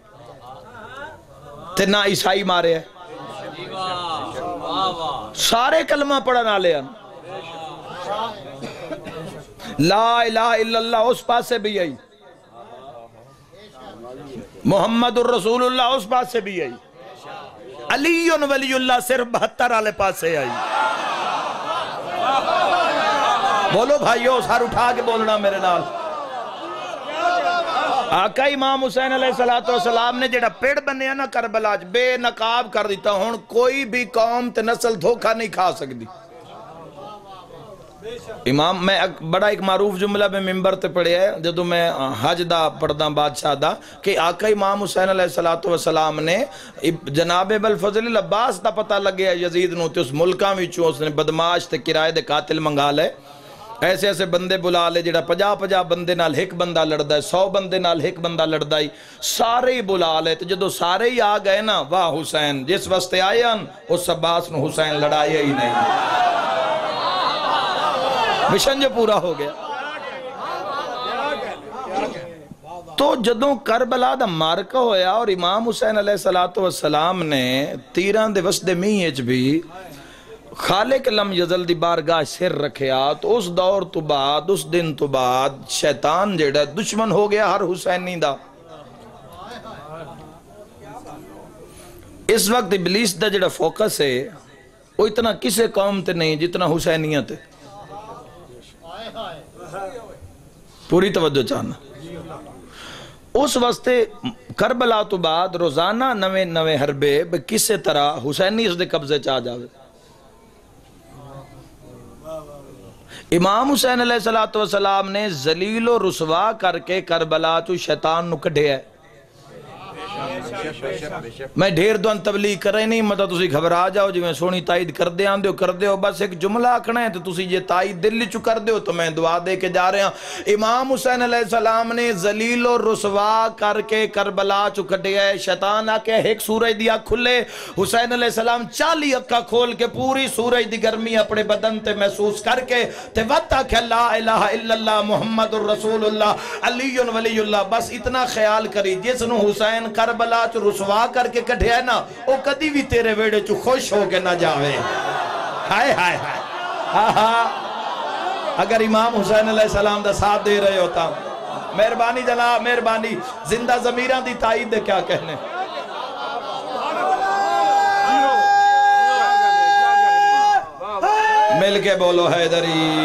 تے نہ عیسائی مارے ہے، سارے کلمہ پڑھا نہ لے لا الہ الا اللہ اس پاس سے بھی آئی، محمد الرسول اللہ اس پاس سے بھی آئی، علی ولی اللہ صرف 72 والے پاس سے آئی۔ بولو بھائیو، سار اٹھا کے بولنا میرے نال۔ آقا امام حسین علیہ السلام نے جڑا پیڑ بنیا نا کربلا بے نقاب کر دیتا ہوں، کوئی بھی قوم تے نسل دھوکہ نہیں کھا سکتی۔ امام میں بڑا ایک معروف جملہ میں ممبر تے پڑھے ہے جدو میں حج دا پڑھدا بادشاہ دا کہ آقا امام حسین علیہ السلام نے جناب ابوالفضل العباس دا پتہ لگیا یزید نو تے اس ملکاں وچوں اس نے بدماش تے کرائے دے قاتل منگا لے، ایسے ایسے بندے بلا لے جڑا 50 بندے نال ایک بندہ لڑدا ہے، 100 بندے نال ایک بندہ لڑدا ہے، سارے ہی بلا لے تے جدو سارے ہی آ گئے نا واہ حسین جس واسطے آئے ہیں اس عباس نو حسین لڑایا ہی نہیں، مشن جو پورا ہو گیا۔ تو جدوں کربلا دا مارکہ ہویا اور امام حسین علیہ السلام نے تیران دے وسط میچ بھی خالق لم یزل دی بارگاہ سر رکھیا، تو اس دور تو بعد اس دن تو بعد شیطان جیڑا دشمن ہو گیا ہر حسینی دا۔ اس وقت ابلیس دا جیڑا فوکس ہے وہ اتنا کسے قوم تے نہیں جتنا حسینیت ہے، پوری توجہ چاہنا۔ اس واسطے کربلا تو بعد روزانہ نوے حربے کسے طرح حسینی اس دے قبضے چاہ جاوے۔ امام حسین علیہ السلام نے ذلیل و رسوا کر کے کربلا تو شیطان نو کڈھے ہے۔ میں ڈھیر دوان تبلیغ کر رہے نہیں مطلب تسی گھبرا جاؤ جی میں سونی تائید کر دے آن دیو بس ایک جملہ آکھنا ہے تو تسی یہ تائید دل چو کر دیو تو میں دعا دے کے جا رہے ہیں۔ امام حسین علیہ السلام نے ذلیل و رسوا کر کے کربلا چو کٹے ہے، شیطان آکے ایک سورج دیا کھلے، حسین علیہ السلام 40 اکا کھول کے پوری سورج دی گرمی اپنے بدن تے محسوس کر کے تے وطا کہ لا الہ الا اللہ محمد الرسول اللہ علی ولی اللہ، بس اتنا خیال کری جس نو حسین کربلا چو رسوا کر کے کٹھے ہے نا وہ کدی بھی تیرے ویڑے چو خوش ہو کے نہ جاوے۔ ہائے ہائے ہائے، اگر امام حسین علیہ السلام دا ساتھ دے رہے ہوتا، مہربانی جناب مہربانی، زندہ ضمیران دی تائید دے کیا کہنے۔ مل کے بولو حیدری۔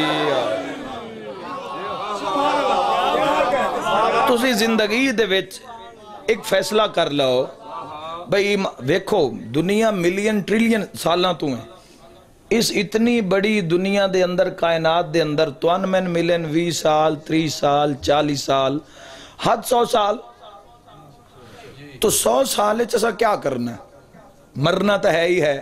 تسی زندگی دے وچ ایک فیصلہ کر لو بھئی ویکھو دنیا ملین ٹریلین سالاں تو ہیں، اس اتنی بڑی دنیا دے اندر کائنات دے اندر توان میں ملین 20 سال 30 سال 40 سال حد 100 سال، تو 100 سال ایسا کیا کرنا ہے؟ مرنا تو ہے ہی ہے،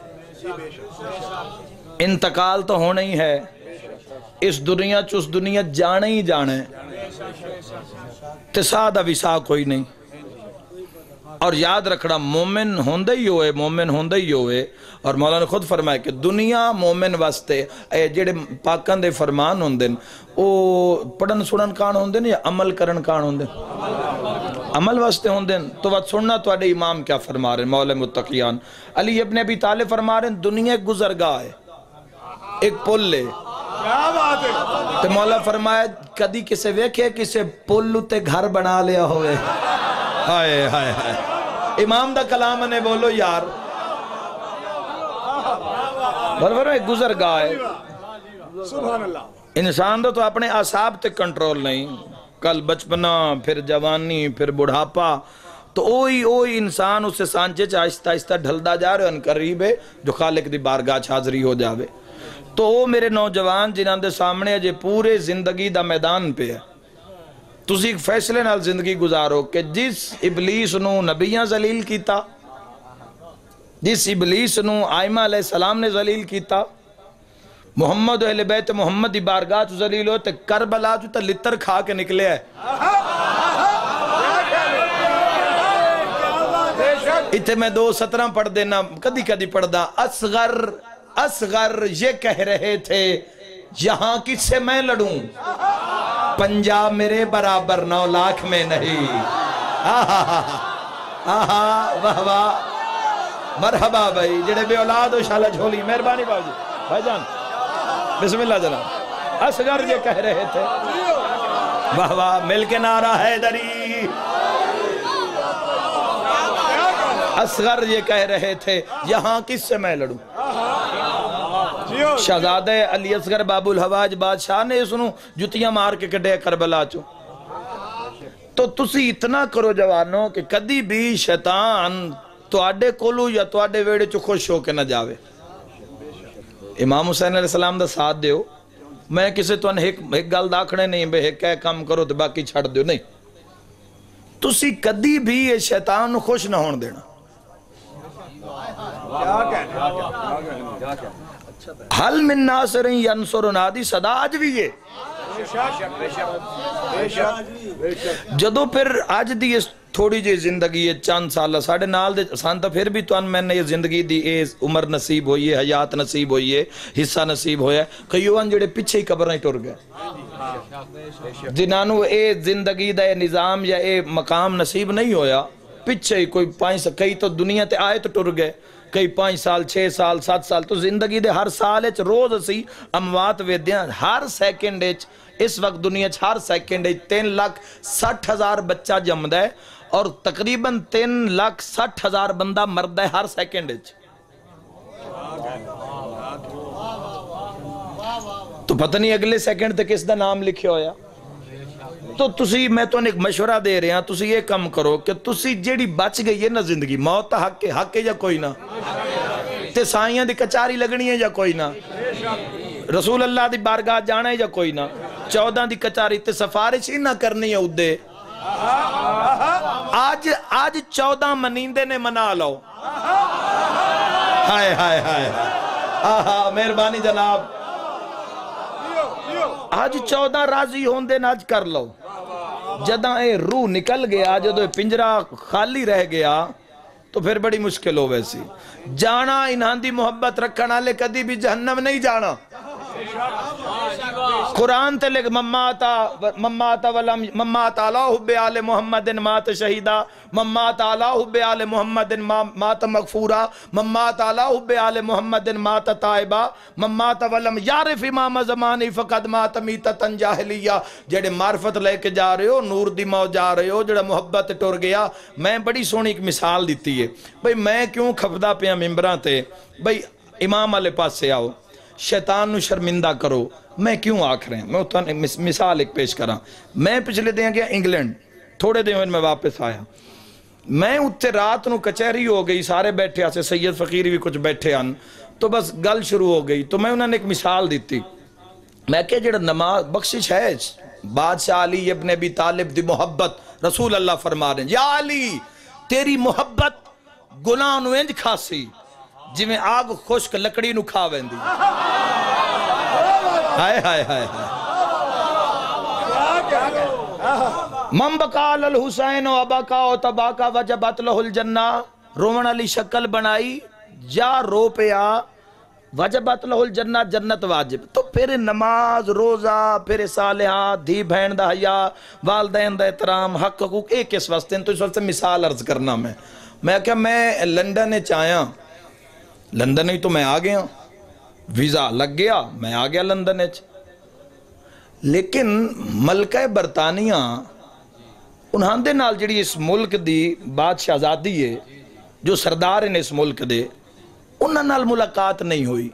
انتقال تو ہونا ہی ہے، اس دنیا چس دنیا جانا ہی جانا ہے، تسادہ وسا کوئی نہیں۔ اور یاد رکھنا مومن ہوندے ہی ہوئے، مومن ہوندے ہی ہوئے، اور مولا نے خود فرمایا کہ دنیا مومن واسطے جڑے پاکان دے فرمان ہوندے او پڑھن سنن کان ہوندے یا عمل کرن کان ہوندے؟ عمل واسطے ہوندے۔ تو بات سننا تو اڈے امام کیا فرما رہے ہیں مولا متقیان علی ابن ابی طالب فرما رہے ہیں دنیا ایک گزرگاہ ہے، ایک پل لے، تو مولا فرمایا کدی کسے ویکھے کسے پل تے گھر بنا لیا ہوئے؟ ہائے ہائے ہائے، امام دا کلام نے بولو یار، برابر ایک گزرگاہ ہے۔ انسان تو اپنے اعصاب تے کنٹرول نہیں، کل بچپنا پھر جوانی پھر بڑھاپا، تو اوہی انسان اسے سانچے آہستہ آہستہ ڈھلدا جا رہے ان قریب ہے جو خالق دی بارگاہ حاضری ہو جاوے۔ تو وہ میرے نوجوان جنہاں دے سامنے جے پورے زندگی دا میدان پہ ہے، تسی ایک فیصلے نال زندگی گزارو کہ جس ابلیس نو نبیاں ذلیل کیتا، جس ابلیس نو آئمہ علیہ السلام نے ذلیل کیتا، محمد اہل بیت محمد دی بارگاہ تو ذلیل ہو تے کربلا تو تا لتر کھا کے نکلے ہے۔ اتنے میں 2:17 پڑھ دینا کدی کدی پڑھ دا. اصغر یہ کہہ رہے تھے یہاں کس سے میں لڑوں, پنجاب میرے برابر 9 لاکھ میں نہیں. واہ واہ مرحبا بھائی جڑے بے اولاد ہو شالا جھولی. مہربانی باؤ جی بھائی جان بسم اللہ جناب. اصغر یہ کہہ رہے تھے, واہ واہ مل کے نعرہ حیدری. اصغر یہ کہہ رہے تھے یہاں کس سے میں لڑوں. شہزادہ علی اصغر بابو الحواج بادشاہ نے سنو جتیاں مار کے کڈے کربلا چو. تو تسی اتنا کرو جوانوں کہ کدی بھی شیطان تواڈے کولو یا تواڈے ویڑے چو خوش ہو کے نہ جاوے. امام حسین علیہ السلام دا ساتھ دیو. میں کسے تو ایک گل داکھنے نہیں بے ایک کام کرو تو باقی چھڑ دیو نہیں. تسی کدی بھی یہ شیطان خوش نہ ہون دینا. حل من ناصر ینصرنا دی صدا آج بھی یہ جدو پھر آج دی تھوڑی جی زندگی ہے چند سالہ ساڑھے نال دے سانتا پھر بھی تو ان میں نے یہ زندگی دی اے عمر نصیب ہوئی ہے, حیات نصیب ہوئی ہے, حصہ نصیب ہویا ہے. کئیوان جڑے پچھے ہی قبریں ٹر گئے جنانو اے زندگی دا اے نظام یا اے مقام نصیب نہیں ہویا. پچھے ہی کوئی 5 سال کئی تو دنیا تے آئے تو ٹر گئے, کئی 5 سال 6 سال 7 سال. تو زندگی دے ہر سال اچھ روز اسی اموات ویدیاں ہر سیکنڈ اچھ اس وقت دنیا اچھ ہر سیکنڈ اچھ 3,60,000 بچہ جمد ہے اور تقریباً 3,60,000 بندہ مرد ہے ہر سیکنڈ اچھ. تو پتہ نہیں اگلے سیکنڈ تے کس دا نام لکھے ہویا. تو تسی میں تو ایک مشورہ دے رہے ہیں تسی یہ کم کرو کہ تسی جیڑی بچ گئی ہے نا زندگی موت حق ہے یا کوئی نہ, تے سائیاں دی کچاری لگنی ہے یا کوئی نہ, رسول اللہ دی بارگاہ جانا ہے یا کوئی نہ, 14 دی کچاری تے سفارش ہی نہ کرنی ہے ادھے. آج 14 منیندے نے منا لو. ہائے ہائے ہائے آہا مہربانی جناب. آج 14 راضی ہوندے نہ آج کر لو. جدہ اے روح نکل گیا جدہ پنجرہ خالی رہ گیا تو پھر بڑی مشکل ہو ویسی. جانا انہاں دی محبت رکھنا لے کدی بھی جہنم نہیں جانا. قرآن تے لکھ ممات علی حب آل محمد مات شہیدہ, ممات علی حب آل محمد مات مغفورہ, ممات علی حب آل محمد مات تائبہ, ممات ولم یعرف امام زمانی فقد مات میتتن جاہلیہ. جڑے معرفت لے کے جا رہے ہو نور دی موت جا رہے ہو جڑا محبت ٹر گیا. میں بڑی سونی ایک مثال دیتی ہے بھئی میں کیوں کھپدا پیا ممبران تے بھئی امام والے پاس سے آؤ شیطان نو شرمندہ کرو. میں کیوں آکھ رہے ہیں میں اتنا مثال ایک پیش کراں. میں پچھلے دیں گیا انگلینڈ تھوڑے دن میں واپس آیا. میں اتھے رات نو کچہری ہو گئی سارے بیٹھے آسے سید فقیر بھی کچھ بیٹھے آن تو بس گل شروع ہو گئی. تو میں انہوں نے ایک مثال دیتی. میں کہ جڑا نماز بخشش ہے بادشاہ علی ابن ابی طالب دی محبت رسول اللہ فرما رہے ہیں یا علی تیری محبت گناہ نو انج کھاسی جی میں آگ خشک لکڑی نو کھا ویندی. ہائے ہائے ہائے من بکال الحسین و ابکا و تباکا وجبت لہ الجنہ. رومن علی شکل بنائی جا رو پیا وجبت لہ الجنہ جنت واجب. تو پھر نماز روزہ پھر صالحات دھی بہن دا حیا والدین دا احترام حق حقوق ایک اس واسطے. تو اس واسطے مثال عرض کرنا میں کہ میں لندن چاہیاں لندن ہی تو میں آ گیا ویزا لگ گیا میں آ گیا لندن اچ. لیکن ملکہ برطانیہ انہاں دے نال جڑی اس ملک دی بادشاہ آزادی ہے جو سردار ہیں اس ملک دے انہاں نال ملاقات نہیں ہوئی.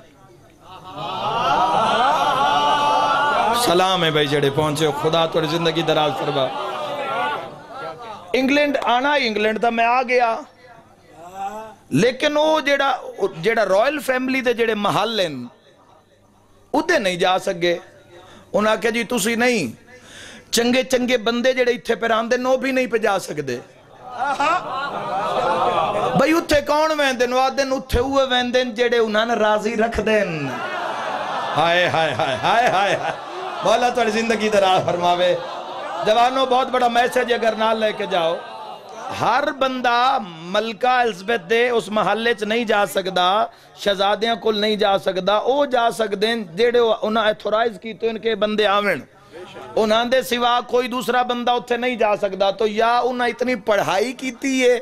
سلام ہے بھائی جڑے پہنچے خدا توڑی زندگی دراز فرما. انگلینڈ آنا انگلینڈ تا میں آ گیا لیکن وہ جڑا رائل فیملی دے جڑے محل ہیں ادھے نہیں جا سکے. انہاں کہا جی تسی نہیں چنگے چنگے بندے جڑے اتھے پر آندے نو بھی نہیں پہ جا سکتے. بھئی اتھے کون ویندن وادن اتھے ہوئے ویندن جڑے انہاں نے راضی رکھ دین. ہائے ہائے ہائے ہائے ہائے مولا تو زندگی دراز فرماوے. جوانوں بہت بڑا میسج اگر نہ لے کے جاؤ ہر بندہ ملکہ الزبیتھ دے اس محلے چ نہیں جا سکدا، شہزادیاں کل نہیں جا سکدا، او جا سکدے جیڑے انہاں ایتھورائز کیتے ان کے بندے آویں، انہاں دے سوا کوئی دوسرا بندہ اتھے نہیں جا سکدا۔ تو یا انہاں اتنی پڑھائی کیتی ہے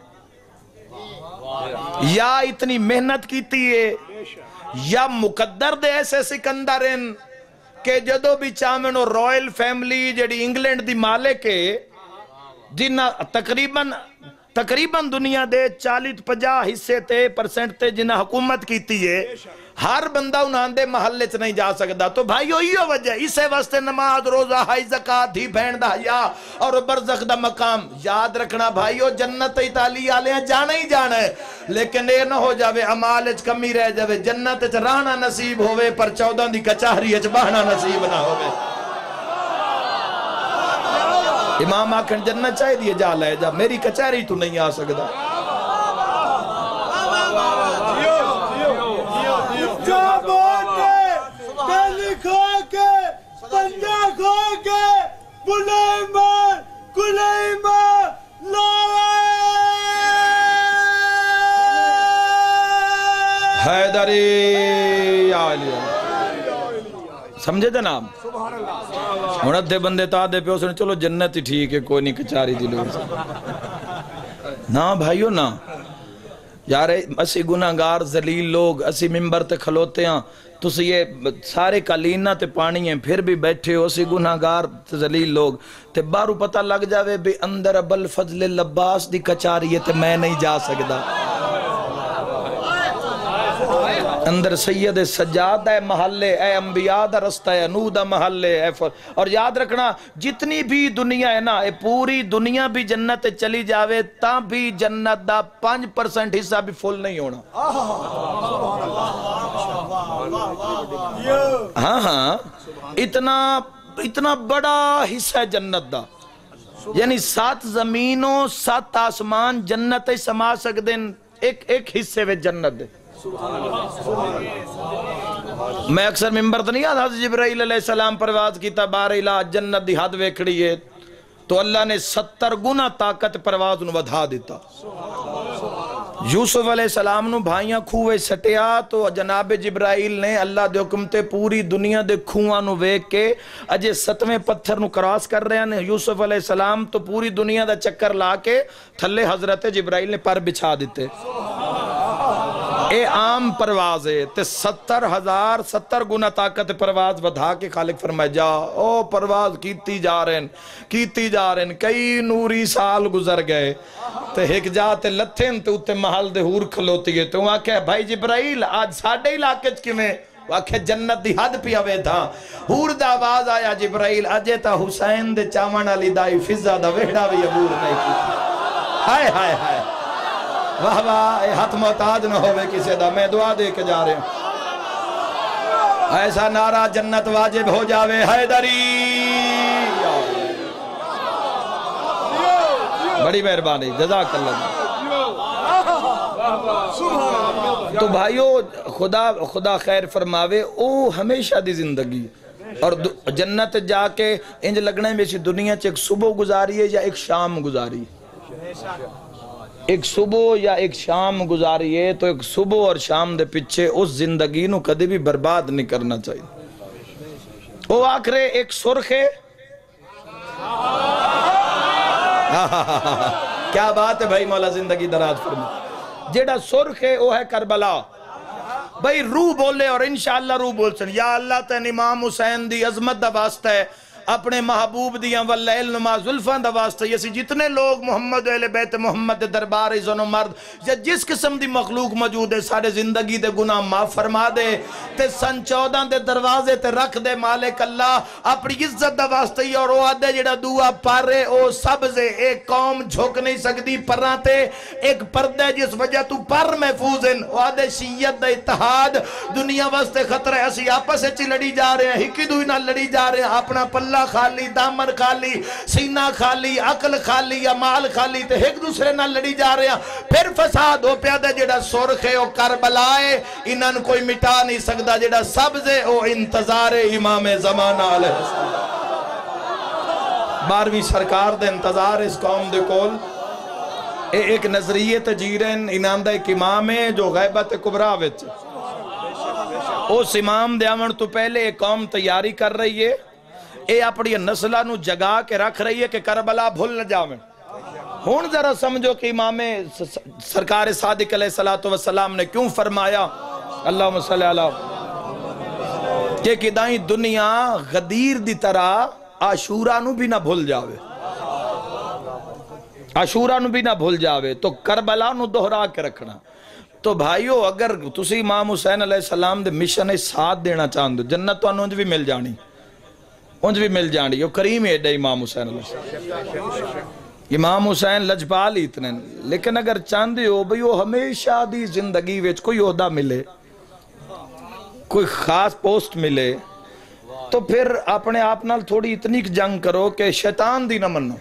یا اتنی محنت کیتی ہے یا مقدر دے ایسے سکندرن کہ جدو بھی چاہمن رائل فیملی جڑی انگلینڈ دی مالک ہے جنہ تقریباً دنیا دے 40-50 حصے تے پرسنٹ تے جنہ حکومت کیتی ہے، ہر بندہ انہاں دے محلے چ نہیں جا سکدا۔ تو بھائیو یہ وجہ اسے واسطے نماز روزہ حج زکات دھی بہن دا حیا اور برزخ دا مقام یاد رکھنا بھائیو، جنت تعالی والے جانا ہی جانا ہے، لیکن اے نہ ہو جاوے عمال وچ کمی رہ جاوے، جنت وچ رہنا نصیب ہوے پر 14 دی کچہری وچ بہنا نصیب نہ ہوے۔ امام آکھن جنت چاہے دیئے جا لے جا، میری کچہری تو نہیں آ سکدا۔ حیدری عالیہ سمجھے جناب؟ ہونت دے بندے تا دے پہ اس نے چلو جنت ہی ٹھیک ہے، کوئی نہیں کچاری دی لوگ نا بھائیو نا یار، اسی گناہگار ذلیل لوگ اسی ممبر تے کھلوتے ہیں، تسی یہ سارے قالینہ تے پانی ہیں پھر بھی بیٹھے ہو، اسی گناہگار ذلیل لوگ تے بارو پتہ لگ جاوے بھی اندر ابل فضل لباس دی کچاری ہے تے میں نہیں جا سکدا، اندر سید سجاد ہے محلے، اے انبیاء دا رستہ ہے، نوح دا محلے ہے۔ اور یاد رکھنا جتنی بھی دنیا ہے نا، پوری دنیا بھی جنت چلی جاوے تاں بھی جنت دا 5% حصہ بھی فل نہیں ہونا۔ ہاں ہاں اتنا بڑا حصہ ہے جنت دا، یعنی 7 زمینوں 7 آسمان جنت سما سکدیں ایک حصے وچ جنت دے۔ میں اکثر ممبر تو نہیں آدھا حضرت جبرائیل علیہ السلام پرواز کیتا بار الہ جنت دی حد ویکھڑی ہے تو اللہ نے 70 گنا طاقت پرواز نو ودھا دیتا۔ یوسف علیہ السلام نو بھائیاں کھوئے سٹیا تو جناب جبرائیل نے اللہ دے حکم تے پوری دنیا دے کھوئاں نو ویک کے اجے 7ویں پتھر نو کراس کر رہے ہیں یوسف علیہ السلام تو پوری دنیا دا چکر لا کے تھلے حضرت جبرائیل نے پر بچھا دیتے۔ اے عام پرواز ہے تے 70 گنا طاقت پرواز ودھا کے خالق فرمائے جا او پرواز کیتی جا رہے ہیں، کئی نوری سال گزر گئے تے ایک جا تے لتھیں تے اتے محل دے ہور کھلوتی ہے تو وہاں کہے بھائی جبرائیل آج ساڑھے علاقے چکمیں واقع جنت دی حد پیا وے تھا، ہور دا آواز آیا جبرائیل اجے تا حسین دے چاون علی دائی فضا دا ویڑا بھی عبور نہیں کی۔ ہائے ہائے ہائے واہ واہ، ہاتھ محتاج نہ ہوئے کسی دا، میں دعا دے کے جا رہے ہیں ایسا نعرہ جنت واجب ہو جاوے حیدری۔ بڑی مہربانی، جزاک اللہ۔ تو بھائیو خدا خیر فرماوے، او ہمیشہ دی زندگی اور جنت جا کے انج لگنے میں دنیا چ ایک صبح گزاری ہے یا ایک شام گزاری ہے، ایک صبح یا ایک شام گزاری ہے، تو ایک صبح اور شام دے پیچھے اس زندگی نو کدے بھی برباد نہیں کرنا چاہیے۔ وہ آخرے ایک سرخ ہے، کیا بات ہے بھائی، مولا زندگی دراز فرما، جیڑا سرخ ہے وہ ہے کربلا۔ بھائی روح بولے اور انشاءاللہ روح بول سن، یا اللہ تین امام حسین دی عظمت دا واسطہ ہے، اپنے محبوب دیاں واللیل نما زلفان دا واسطہ، یسی جتنے لوگ محمد اہل بیت محمد دے دربار زن و مرد یا جس قسم دی مخلوق موجود ہے سارے زندگی دے گناہ معاف فرما دے تے سن 14 دے دروازے تے رکھ دے مالک اللہ اپنی عزت دا واسطہ ہی، اور وہ آدھے جڑا دعا پارے او سبزے ایک قوم جھک نہیں سکتی پران تے ایک پردہ جس وجہ تو پر محفوظ ہیں، وہ آدھے شیعت دا اتحاد دنیا واسطے خطرہ ہے، اسی آپس اچھی لڑی جا رہے ہیں، ہکی دوئی نہ لڑی جا رہے ہیں، اپنا پلہ خالی، دامن خالی، سینہ خالی، عقل خالی، عمال خالی تے ایک دوسرے نہ لڑی جا رہے ہیں، پھر فساد ہو پیادہ جڑا سرخے او کربلائے انہاں کوئی مٹا نہیں سکتا، جڑا سبزے او انتظار امام زمانہ علیہ السلام، 12ویں سرکار دے انتظار اس قوم دے کول ایک نظریے تجیرن انہاں دا ایک امام ہے جو غیبت کبرا وچ اس امام دے آمن تو پہلے ایک قوم تیاری کر رہی ہے، اے اپنی نسلہ نو جگا کے رکھ رہی ہے کہ کربلا بھول نہ جاویں۔ ہون ذرا سمجھو کہ امام سرکار صادق علیہ السلام نے کیوں فرمایا اللہم صلی اللہ کہ کدائیں دنیا غدیر دی طرح عاشورہ نو بھی نہ بھول جاوے، عاشورہ نو بھی نہ بھول جاوے، تو کربلا نو دہرا کے رکھنا۔ تو بھائیو اگر تسی امام حسین علیہ السلام دے مشن ساتھ دینا چاہندو جنت تو انج بھی مل جانی، انج بھی مل جانی۔ یہ کریم ہے ایڈے امام حسین علیہ السلام، امام حسین لجپال ہی اتنے، لیکن اگر چاہندے ہو بھئی وہ ہمیشہ دی زندگی وچ کوئی عہدہ ملے، کوئی خاص پوسٹ ملے، تو پھر اپنے آپ نال تھوڑی اتنی جنگ کرو کہ شیطان دی نہ منو۔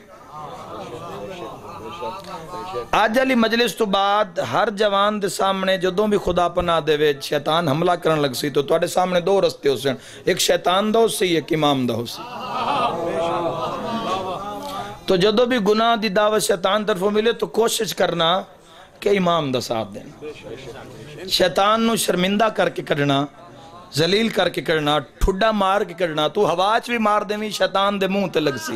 آج علی مجلس تو بعد ہر جوان دے سامنے جدوں بھی خدا پناہ دے ویچ شیطان حملہ کرن لگ سی تو تواڈے سامنے دو رستے ہو سن، ایک شیطان دا ہو سی، ایک امام دا ہو سی۔ تو جدوں بھی گناہ دی دعوت شیطان طرفوں ملے تو کوشش کرنا کہ امام دا ساتھ دینا، شیطان نو شرمندہ کر کے کرنا، ذلیل کر کے کرنا، ٹھڈا مار کے کرنا، تو ہواچ بھی مار دیں شیطان دے منہ تے لگ سی۔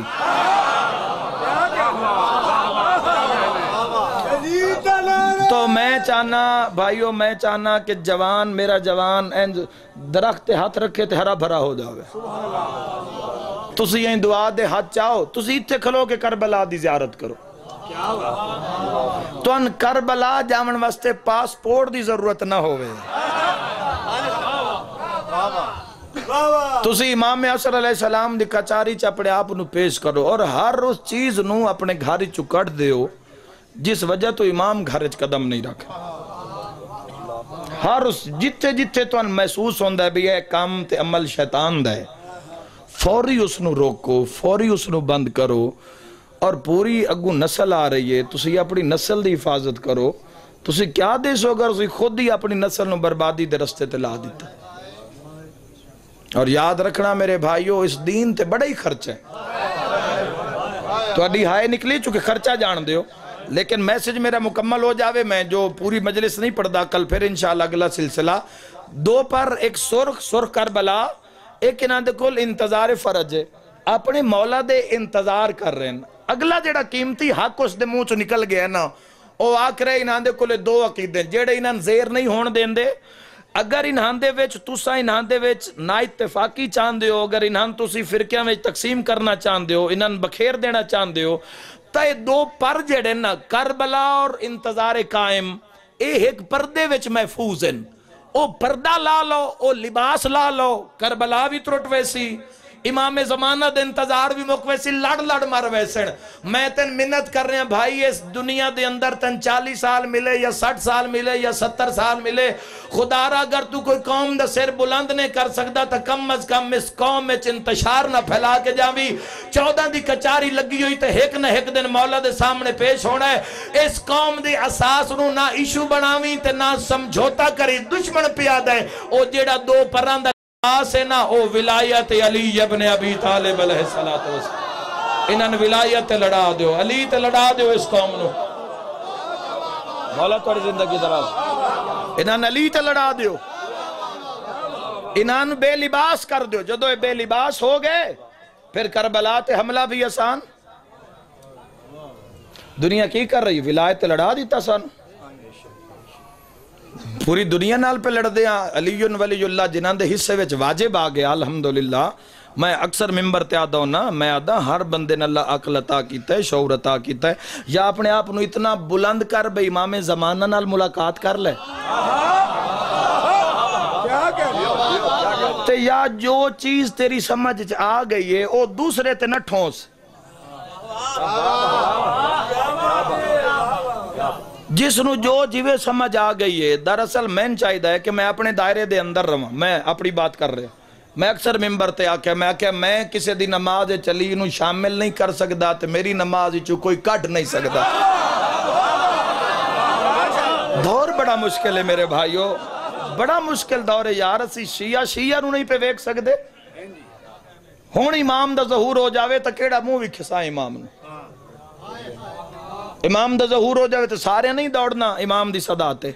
تو میں چاہنا بھائیو، میں چاہنا کہ جوان میرا جوان درخت ہاتھ رکھے تے ہرا بھرا ہو جاوے۔ تسی یہیں دعا دے ہاتھ چاہو، تسی اتھے کھلو کہ کربلا دی زیارت کرو۔ تو ان کربلا جامن واسطے پاسپورٹ دی ضرورت نہ ہوئے۔ تسی امام عصر علیہ السلام دی کچاری چپڑے آپ نو پیش کرو اور ہر اس چیز نو اپنے گھاری چکڑ دیو جس وجہ تو امام گھرچ قدم نہیں رکھا۔ ہر اس جتے جتے تو ان محسوس ہوندہ ہے بھی یہ کام تے عمل شیطان دے، فوری اس نو روکو، فوری اس نو بند کرو، اور پوری اگو نسل آ رہی ہے، تسی اپنی نسل دی حفاظت کرو۔ تسی کیا دے سو اگر تسی خود ہی اپنی نسل نو بربادی دے رستے تے لا دیتا۔ اور یاد رکھنا میرے بھائیو، اس دین تے بڑا ہی خرچ ہے، تو اڈی ہائے نکلی چونکہ خرچہ جان دیو، لیکن میسج میرا مکمل ہو جاوے، میں جو پوری مجلس نہیں پڑھ دا، کل پھر انشاءاللہ اگلا سلسلہ دو پر ایک سرخ کربلا، ایک انہاں دے کل انتظار فرج ہے، اپنے مولا دے انتظار کر رہے ہیں۔ اگلا جیڑا قیمتی حق اس دے منہ چو نکل گیا ہے نا، وہ آکرے انہاں دے کل دو عقیدے جیڑے انہاں زیر نہیں ہون دیں دے۔ اگر انہاں دے ویچ تسا انہاں دے ویچ نا اتفاقی چاہندے ہو، اگر انہاں تسی فرقیاں ویچ تقسیم کرنا چاہندے ہو، انہاں بکھیر دینا چاہندے ہو، تو یہ دو پر جڑے نا کربلا اور انتظار قائم، ایک پردے ویچ محفوظ ہیں۔ او پردہ لا لو، او لباس لا لو، کربلا بھی ترٹ ویسی، امام زمانہ دے انتظار بھی مکویسی، لڑ مر ویسن۔ میں تن منت کر رہے ہیں بھائی، اس دنیا دے اندر تن 40 سال ملے یا 60 سال ملے یا 70 سال ملے، خدا را اگر تو کوئی قوم دا سر بلند نہیں کر سکتا تو کم از کم اس قوم میں انتشار نہ پھیلا کے جاوی۔ 14 دی کچاری لگی ہوئی تے ایک نہ ایک دن مولا دے سامنے پیش ہونا ہے۔ اس قوم دی اساس نو نہ ایشو بناوی تے نہ سمجھوتا کری، دشمن پیاد ہے۔ او جیڑا دو پران دا سے نا او ولایت علی ابن ابی طالب علیہ السلام، انہاں ولایت لڑا دیو، علی تے لڑا دیو اس قوم نو، مولا توڑی زندگی دراز، انہاں علی تے لڑا دیو، انہاں بے لباس کر دیو۔ جدو بے لباس ہو گئے پھر کربلا تے حملہ بھی آسان۔ دنیا کی کر رہی؟ ولایت لڑا دیتا سان، پوری دنیا نال پہ لڑ دیا۔ علی ولی اللہ جنہاں دے حصے وچ واجب آ گیا الحمدللہ۔ میں اکثر ممبر تے آدھا ہوں نا، میں آدھا ہر بندے نے اللہ عقل عطا کیتا ہے، شعور عطا کیتا ہے، یا اپنے آپ نو اتنا بلند کر بے امام زمانہ نال ملاقات کر لے، تے یا جو چیز تیری سمجھ آ گئی ہے او دوسرے تے نہ ٹھونس، جس نو جو جیوے سمجھ آ گئی ہے۔ دراصل میں چاہیدہ ہے کہ میں اپنے دائرے دے اندر رہا، میں اپنی بات کر رہا، میں اکثر ممبر تے آکے میں کسی دی نماز چلی انہوں شامل نہیں کر سکتا تے میری نماز چو کوئی کٹ نہیں سکتا۔ دور بڑا مشکل ہے میرے بھائیو، بڑا مشکل دور ہے یار۔ اسی شیعہ نو نہیں پہ ویک سکتے، ہون امام دا ظہور ہو جاوے تا کیڑا منہ بھی کھسا امام نو۔ امام دا ظہور ہو جائے تو سارے نہیں دوڑنا امام دی صدا تے.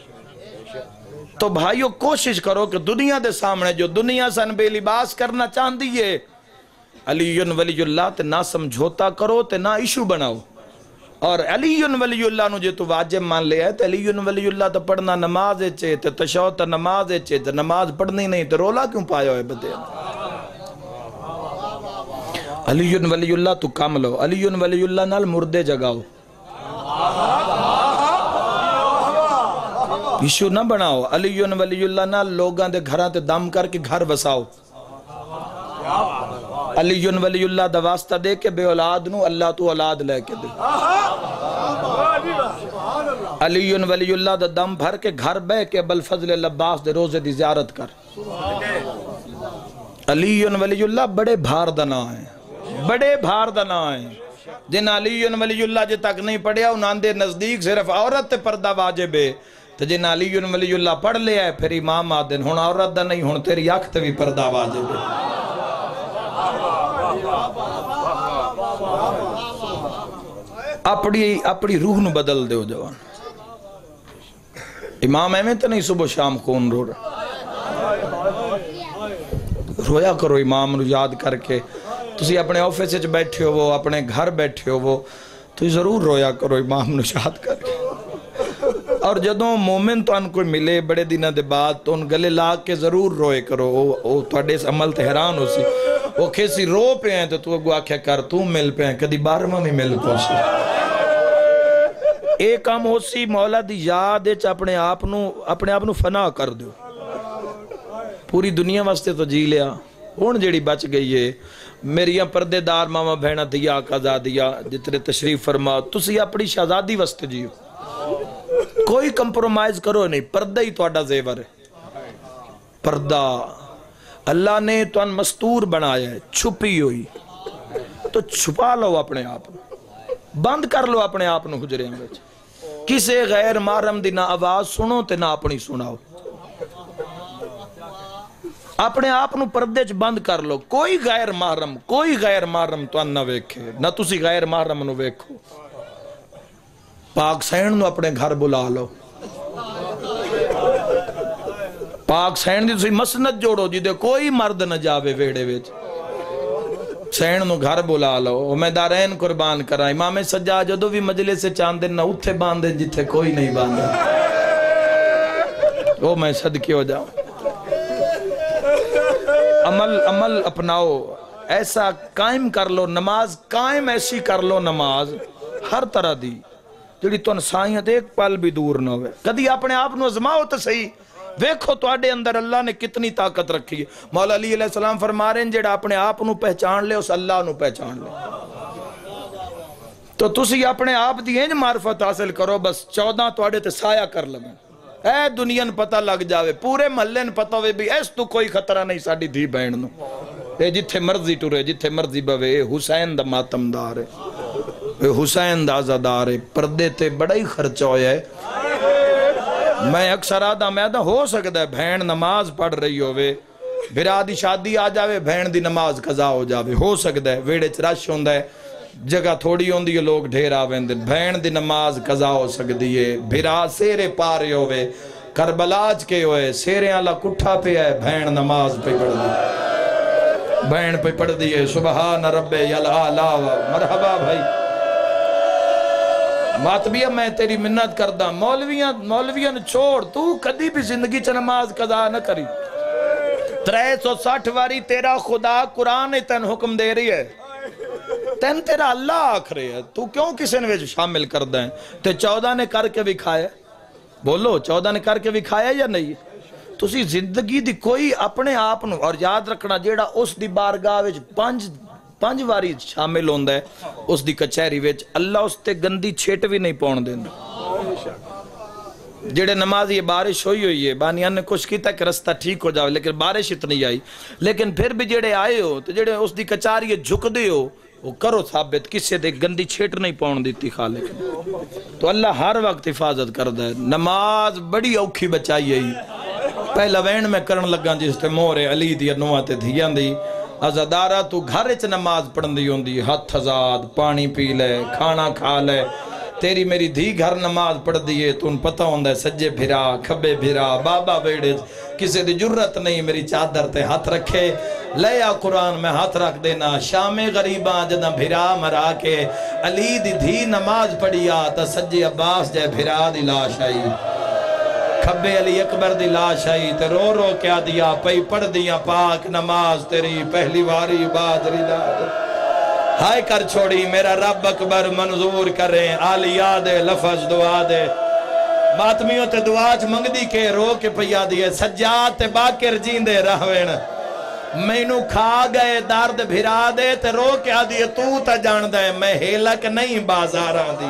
تو بھائیو کوشش کرو کہ دنیا دے سامنے جو دنیا سن بے لباس کرنا چاہن دیئے علی ولی اللہ تے نہ سمجھوتا کرو تے نہ ایشو بناؤ. اور علی ولی اللہ نو جے تو واجب مان لے ہے تے علی ولی اللہ تو پڑھنا نماز اچے تے تشہد نماز اچے تے نماز پڑھنی نہیں تے رولا کیوں پایا ہوئے بدے. علی ولی اللہ تو کام لو, علی ولی اللہ نال مردے جگاؤ, ایشو نہ بناؤ. علی ولی اللہ نال لوگاں دے گھراں تے دم کر کے گھر بساؤ. علی ولی اللہ دا واسطہ دے کے بے اولاد نو اللہ تو اولاد لے کے دے. علی ولی اللہ دا دم بھر کے گھر بے کے بالفضل لباس دے روزے دی زیارت کر. علی ولی اللہ بڑے بھار دنا ہیں, بڑے بھار دنا ہیں. جن علی ولی اللہ جے تک نہیں پڑھیا انہاں دے نزدیک صرف عورت تے پردہ واجب ہے. تو جن علی ولی اللہ پڑھ لیا ہے پھر امام آدن ہون عورت دا نہیں ہون تیری آنکھ تے بھی پردہ واجب ہے. اپنی روح نو بدل دے ہو جوان. امام ایمیں تو نہیں صبح شام خون رو رہا, رویا کرو امام نو یاد کر کے. تسی اپنے آفس وچ بیٹھے ہو, اپنے گھر بیٹھے ہو, تو ضرور رویا کرو امام نو یاد کر کے. اور جدوں مومن تو ان کوئی ملے بڑے دنوں دے بعد تو ان گلے لا کے ضرور روئے کرو. وہ تواڈے اس عمل تے حیران ہو سی, وہ کھیسی رو پہ ہیں تو اگو آکھیا کر تو مل پہ ہیں کدی بارہواں بھی مل پہنچے. ایک کام ہو سی مولا دی یاد اپنے آپ نو فنا کر دیو. پوری دنیا واسطے تو جی لیا, ہون جیڑی بچ گئی ہے میریاں پردے دار ماما بہنا دیا آزادیا جتنے تشریف فرما تسی اپنی شہزادی واسطے جیو. کوئی کمپرومائز کرو نہیں, پردہ ہی تواڈا زیور ہے. پردہ اللہ نے تو ان مستور بنایا ہے, چھپی ہوئی تو چھپا لو اپنے آپ, بند کر لو اپنے آپ نو حجرے میں. کسے غیر محرم دی نہ آواز سنو تے نہ اپنی سناؤ. اپنے آپ نو پردے چ بند کر لو. کوئی غیر محرم تو نہ ویکھے, نہ تسی غیر محرم نو ویکھو. پاک سین نو اپنے گھر بلا لو. پاک سین دی تسی مسند جوڑو جی دے کوئی مرد نہ جاوے ویڑے ویچ. سین نو گھر بلا لو, میں دارین قربان کرا. امام سجاد جدو بھی مجلس سے چاندن نہ اتھے باندھے جتھے کوئی نہیں باندھے. وہ میں صدقے ہو جاؤں. عمل اپناؤ, ایسا قائم کر لو نماز, قائم ایسی کر لو نماز ہر طرح دی جڑی تو انسانیت ایک پل بھی دور نہ ہوئے. کدی اپنے آپ نو ازماؤ تو صحیح, ویکھو تو آڈے اندر اللہ نے کتنی طاقت رکھی ہے. مولا علی علیہ السلام فرما رہے ہیں جڑا اپنے آپ نو پہچان لے اس اللہ نو پہچان لے. تو تسی اپنے آپ دی انج معرفت حاصل کرو بس 14 تو آڈے تے سایہ کر لگیں. اے دنیا ن پتہ لگ جاوے, پورے محلے ن پتہ ہوئے بھی ایس تو کوئی خطرہ نہیں ساڑی دھی بہن نو. اے جتھے مرضی ٹورے, جتھے مرضی بوے, اے حسین دا ماتم دار ہے, اے حسین دا آزادار ہے. پردے تے بڑا ہی خرچہ ہویا ہے. میں اکثر آدھا میں آدھا ہو سکتا ہے بہن نماز پڑھ رہی ہوئے, بھرا دی شادی آ جاوے, بہن دی نماز قضا ہو جاوے, ہو سکتا ہے ویڑے چرش ہوندہ ہے, جگہ تھوڑی ہوندی ہے لوگ ڈھیر آویں دے, بہن دی نماز قضا ہو سکتی ہے. بھرا سیرے پارے ہوئے, کربلاج کے ہوئے, سیرے اللہ کٹھا پہ ہے, بہن نماز پہ پڑھ دی, بہن پہ پڑھ دیئے. سبحان رب یلعالا, مرحبا بھائی. ماتبیہ میں تیری منت کردہ, مولویاں چھوڑ, تو کدی بھی زندگی چا نماز قضا نہ کری. 360 واری تیرا خدا قرآن تین حکم دے رہی ہے, تین تیرا اللہ آکھ رہے ہے, تو کیوں کسی نے شامل کر دیں. تے 14 نے کر کے بھی کھایا, بولو 14 نے کر کے بھی کھایا یا نہیں. تسی زندگی دی کوئی اپنے آپ نو, اور یاد رکھنا جیڑا اس دی بارگاہ وچ 5 واری شامل ہوندہ ہے اس دی کچھیری وچ, اللہ اس تے گندی چھیٹ بھی نہیں پون دینا. جیڑے نماز یہ بارش ہوئی ہے, بانیان نے کچھ کیتا کہ رستہ ٹھیک ہو جاوے, لیکن بارش اتنی آئی, لیکن پھر بھی جیڑے آئے ہو تو جیڑے اس دی کچھاری جھک دے ہو, وہ کرو ثابت کسے دے گندی چھیٹ نہیں پون دیتی خالق. تو اللہ ہر وقت حفاظت کردہ ہے. نماز بڑی اوکھی بچائی ہے. پہلا وین میں کرن لگا جس تے مورے علی دی نوہ تے دھیاں دی ازادارہ تو گھر اچ نماز پڑھن دی ہوندی, ہاتھ آزاد, پانی پی لے, کھانا کھا لے, تیری میری دھی گھر نماز پڑھ دیئے تو ان پتہ ہوندہ ہے سجے بھرا کھبے بھرا بابا بیڑے کسی دی جرت نہیں میری چادر تے ہاتھ رکھے لیا قرآن میں ہاتھ رکھ دینا شام غریباں جدہ بھرا مرا کے علی دی دھی نماز پڑھیا تا سجے عباس جائے بھرا دی لاش آئی کھبے علی اکبر دی لاش آئی تے رو رو کیا دیا پئی پڑھ دیا پاک نماز تیری پہلی واری بادری داد ہائے کر چھوڑی میرا رب اکبر منظور کریں آلیا دے لفظ دعا دے ماتمیوں تے دعاج منگ دی کے رو کے پیا دیئے سجاد تے باکر جیندے رہوین مینو کھا گئے درد بھرا دے تے رو کے آدیئے تو تا جان دے میں ہیلک نہیں بازاراں دی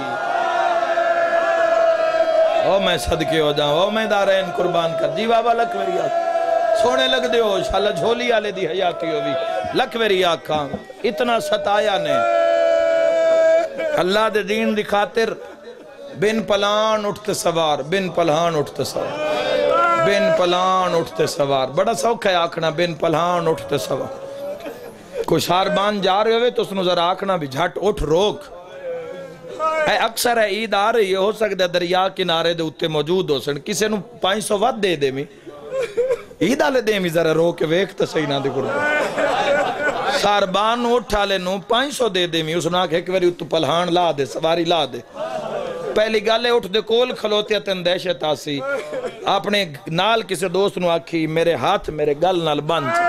او میں صدقے ہو جاؤں او میں دارین قربان کر جی بابا لکوری آکھ سونے لگ دے ہو شاءاللہ جھولی آلے دی حیاتی ہوئی لکوری آکھاں اتنا ستایا نے اللہ دے دین دی خاطر بن پلان اٹھتے سوار بن پلان اٹھتے سوار بن پلان اٹھتے سوار بڑا سوکھ ہے آکھنا بن پلان اٹھتے سوار کوئی شاربان جا رہے ہوئے تو اس نے ذرا آکھنا بھی جھٹ اٹھ روک اکثر ہے عید آ رہی ہے ہو سکتا ہے دریا کنارے دے اتے موجود ہو سن کسے نو 500 وقت دے دے میں عید آلے دے میں ذرا رو کے ویکھ تا صحیح نہ دے قربان شاربان اٹھا لے نو 500 دے دے میں اس نے آکھے کہ ویری اتو پلان لا دے سواری لا دے پہلی گالے اٹھ دے کول کھلوتے تن دہشت آسی اپنے نال کسی دوست نو آکھی میرے ہاتھ میرے گل نال بند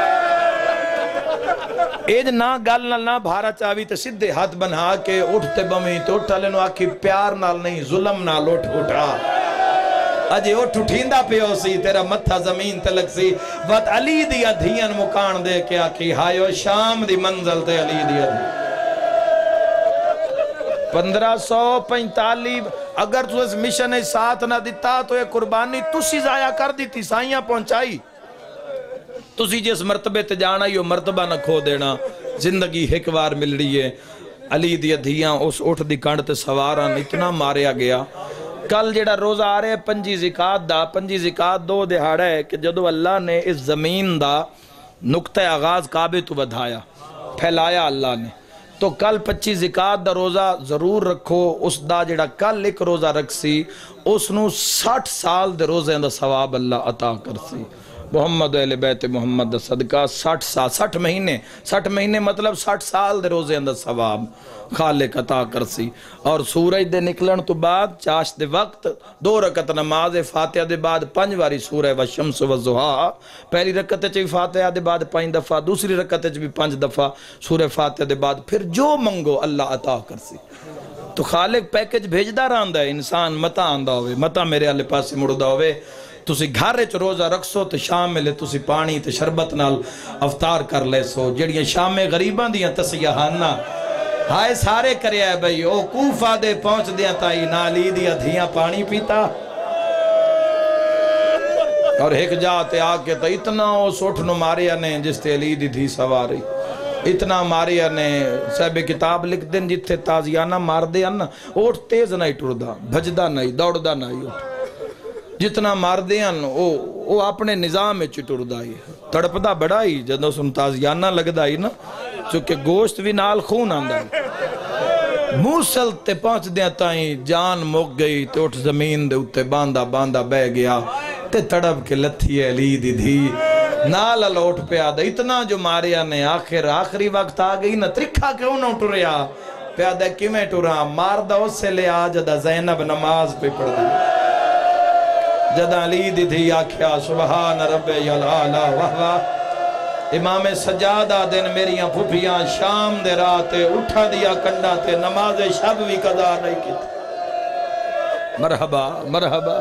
ایج نہ گل نال نہ بھارا چاہوی تے سدھے ہاتھ بنہا کے اٹھتے بمی تو اٹھا لے نو آکھی پیار نال نہیں ظلم نال اٹھا اجے اٹھ اٹھیندہ پہ ہو سی تیرا متھا زمین تلک سی وقت علی دیا دھیان مکان دے کے آکھی ہائیو شام دی منزل تے علی دیا دھیان 1545 اگر تو اس مشن ساتھ نہ دیتا تو یہ قربانی تسی ضائع کر دیتی سائیاں پہنچائی تسی جس مرتبے تے جانا یہ مرتبہ نہ کھو دینا زندگی ایک بار مل رہی ہے علی دی دھیاں اس اٹھ دی کنڈ تے سواران اتنا ماریا گیا کل جڑا روزہ آ رہے پنجی زکاة 2 دہاڑا ہے کہ جدو اللہ نے اس زمین دا نقطہ آغاز کعبے تو بدھایا پھیلایا اللہ نے تو کل 25 زکاة دا روزہ ضرور رکھو اس دا جڑا کل ایک روزہ رکھ سی اس نو 60 سال دے روزے دا ثواب اللہ عطا کر سی محمد اہل بیت محمد دا صدقہ 60 مہینے مطلب 60 سال دے روزے دا ثواب خالق عطا کر سی اور سورج دے نکلن تو بعد چاش دے وقت 2 رکعت نماز فاتحہ دے بعد 5 واری سورہ والشمس والضحیٰ پہلی رکعت چ بھی فاتحہ دے بعد 5 دفعہ دوسری رکعت چ بھی 5 دفعہ سورہ فاتحہ دے بعد پھر جو منگو اللہ عطا کر سی تو خالق پیکج بھیجدہ راندہ ہے انسان متا آندہ ہوئے متا میرے آلے پاس سے مڑدہ ہوئے تسی گھر چ روزہ رکھ سو تو شام ملے تسی پانی تے شربت نال افطار کر لے سو جڑیاں شام غریباں دیاں تسیحانہ ہائے سارے کرے آئے بھئی او کوفہ دے پہنچ دیاں تائی نالی دیا دھیاں پانی پیتا اور ایک جاتے آکے تا اتنا او سوٹھنو ماریا نے جس تے علی دی دھی سواری اتنا ماریا نے صاحب کتاب لکھ دیں جتے تازیانہ مار دے انہ اوٹ تیز نہیں ٹردہ بھجدہ نہیں دوڑدہ نہیں اوٹ جتنا مار دیاں وہ اپنے نظام میں چٹور دائی تڑپدہ بڑائی جدو سن تازیانہ لگ دائی نا چونکہ گوشت بھی نال خون آندائی موسل تے پہنچ دیاں تائیں جان موک گئی تے اٹھ زمین دے اتے باندہ بہ گیا تے تڑپ کے لتھی علی دی دھی نال لوٹ پہ آدھا اتنا جو ماریا نے آخری وقت آ گئی نا ترکھا کیوں نہ ٹریا پہ آدھا کیمیں ٹورا مار دا اس سے لے آ جدہ زینب نماز پہ پڑھ دی جدہ علی دی تھی آکھیا سبحان رب یلعالا وحوہ امام سجادہ دن میریاں پھوپیاں شام دے راتے اٹھا دیا کنڈا تے نماز شب بھی قضا نہیں کی مرحبا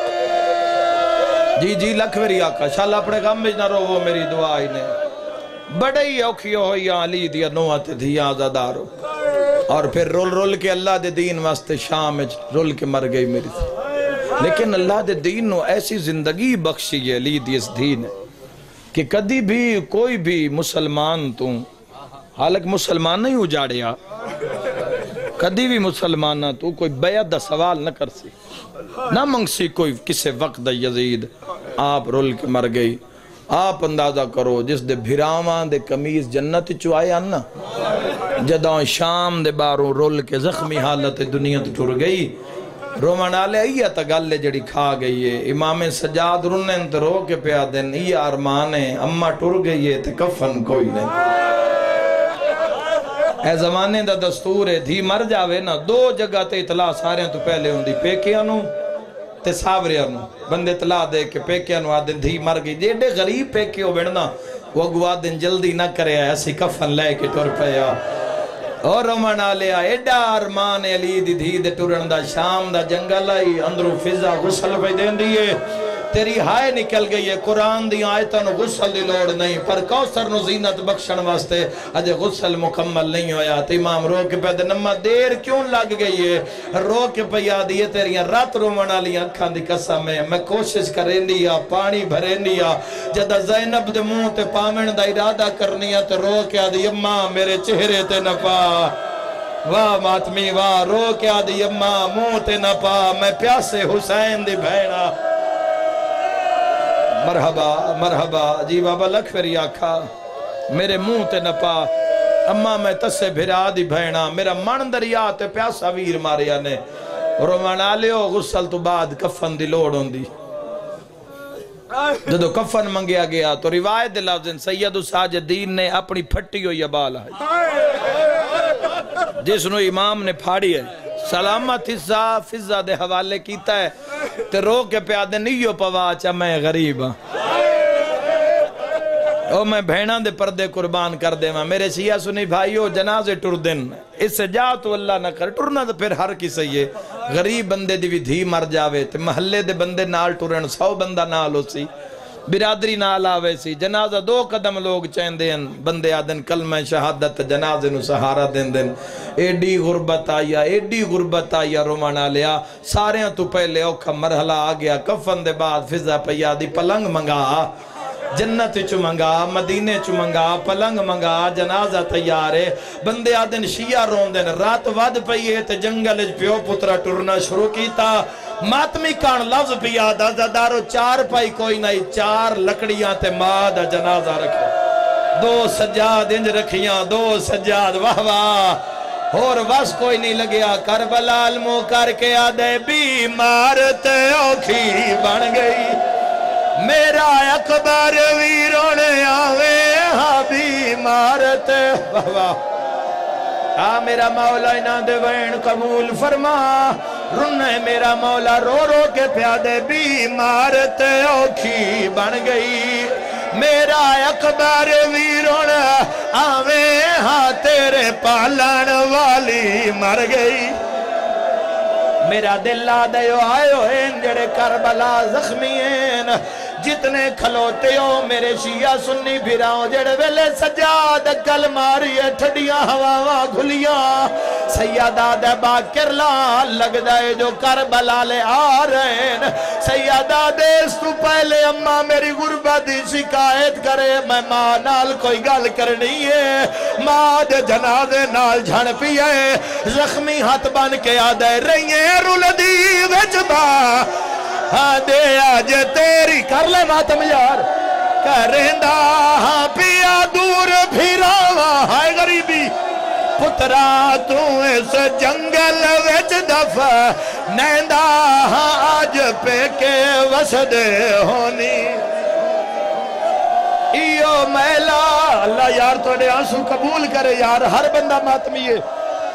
جی لکھوری آقا شاءاللہ اپنے غم میں نہ رو وہ میری دعا ہی نے بڑے ہی اوکھیو ہویا علی دیا نوہ تے دھیا آزادارو اور پھر رول کے اللہ دے دین واسطے شام رول کے مر گئی میری تھی لیکن اللہ دے دین نو ایسی زندگی بخشی ہے علی دی اس دین کہ کدی بھی کوئی بھی مسلمان تو حالانکہ مسلمان نہیں اجاڑیا کدی بھی مسلمان نہ تو کوئی بیعت دا سوال نہ کر سی نہ منگ سی کوئی کسے وقت دا یزید آپ رول کے مر گئی آپ اندازہ کرو جس دے بھراواں دے کمیز جنت چوائے آنا جداں شام دے باروں رول کے زخمی حالت دنیا تو ٹر گئی رومن آلے آئیہ تا گلے جڑی کھا گئی ہے امام سجاد رنن تے رو کے پیا دن یہ آرمان ہے اممہ ٹر گئی ہے تے کفن کوئی نہیں اے زمانے دا دستور ہے دھی مر جاوے نا دو جگہ تے اطلاع سارے تو پہلے ہوں دی پیکیانوں تے ساوریانوں بندے اطلاع دے کے پیکیانوں آدن دھی مر گئی جیڑے غریب پیکیوں بڑھنا وہ گوا دن جلدی نہ کرے ایسی کفن لے کے ٹر پیا اور رومن آلیا ایڈا ارمان علی دی دھی دے ٹرن دا شام دا جنگل آئی اندرو فضا غسل پہ دین دیئے تیری ہائے نکل گئی ہے قرآن دی آیتاں غسل دی لوڑ نہیں پر کوثر نو زینت بخشن واسطے اجے غسل مکمل نہیں ہویا تو امام رو کے پہ نمہ دیر کیوں لگ گئی ہے رو کے پہ یاد یہ تیریاں رات رومن آلی اکھاں دی قسم ہے میں کوشش کریں دیا پانی بھریں دیا جدہ زینب دے منہ تے پامن دا ارادہ کرنی ہے تو رو کے آدھی اماں میرے چہرے تے نپا واہ ماتمی واہ رو کے آدھی اماں منہ تے نپا میں پیاسے حسین دی بھینا مرحبا مرحبا جی بابا لکھ فری آکھا میرے منہ تے نپا اماں میں تسے بھرا دی بھینا میرا من دریا تے پیاسا ویر ماریا نے رومان آلیو غسل تو بعد کفن دی لوڑ ہوں دی جدو کفن منگیا گیا تو روایت دے لفظ سید ساجدین نے اپنی پھٹی ہوئی بال جس نو امام نے پھاڑی ہے سلامت فضا دے حوالے کیتا ہے تے رو کے پیادے نیو پواچا میں غریب ہاں او میں بھینا دے پردے قربان کر دے ماں میرے شیعہ سنی بھائیو جنازے ٹر دن اس سے جا تو اللہ نہ کر ٹرنا تو پھر ہر کسی ہے غریب بندے دی بھی دھی مر جاوے تے محلے دے بندے نال ٹرن 100 بندہ نال ہو سی برادری نال آوے سی جنازہ 2 قدم لوگ چین دیں بندے آدن کلمہ شہادت جنازے نو سہارا دیں دیں ایڈی غربت آیا رومانا لیا ساریاں تو پہلے اوکھا مرحلہ آگیا کفن دے بعد فضا پیادی پلنگ منگا جنت چو منگا مدینے چو منگا پلنگ منگا جنازہ تیارے بندے آدن شیعہ رون دن رات ود پئیے تے جنگل پیو پترہ ٹرنا شروع کیتا ماتمی کان لفظ پیا دارو 4 پائی کوئی نہیں 4 لکڑیاں تے مادہ جنازہ رکھے 2 سجاد انج رکھیاں 2 سجاد واہ واہ اور بس کوئی نہیں لگیا کربلا المو کر کے آدھے بیمار تے اوکھی بن گئی میرا اکبر ویرون آوے ہاں بیمار تے واہ واہ میرا مولا انہاں دے وین قبول فرما رنے میرا مولا رو رو کے پیادے بیمار تے اوکھی بن گئی میرا اکبر ویرون آوے ہاں تیرے پالن والی مر گئی میرا دل آدھیو آئیو ہیں جڑے کربلا زخمی ہیں جتنے کھلوتے ہو میرے شیعہ سنی بھیراؤں جڑے ویلے سجاد کل ماری ٹھڈیاں ہواواں گھلیاں سیدہ دے باکر لال لگ دائے جو کربلا لے آ رہے ہیں سیدہ دے اس تو پہلے اممہ میری غربت شکایت کرے میں ماں نال کوئی گل کرنی ہے ماں دے جنازے نال جھن پیے زخمی ہاتھ بن کے آدھے رہیے رولدی وجبا ہاں دے آج تیری کر لے ماتم یار کرندہ ہاں پیا دور بھیراوا ہائے غریبی پترا تو اس جنگل وچ دفع نیندہ ہاں آج پہ کے وسد ہونی ایو میلا اللہ یار تو نے آنسو قبول کرے یار ہر بندہ ماتمی ہے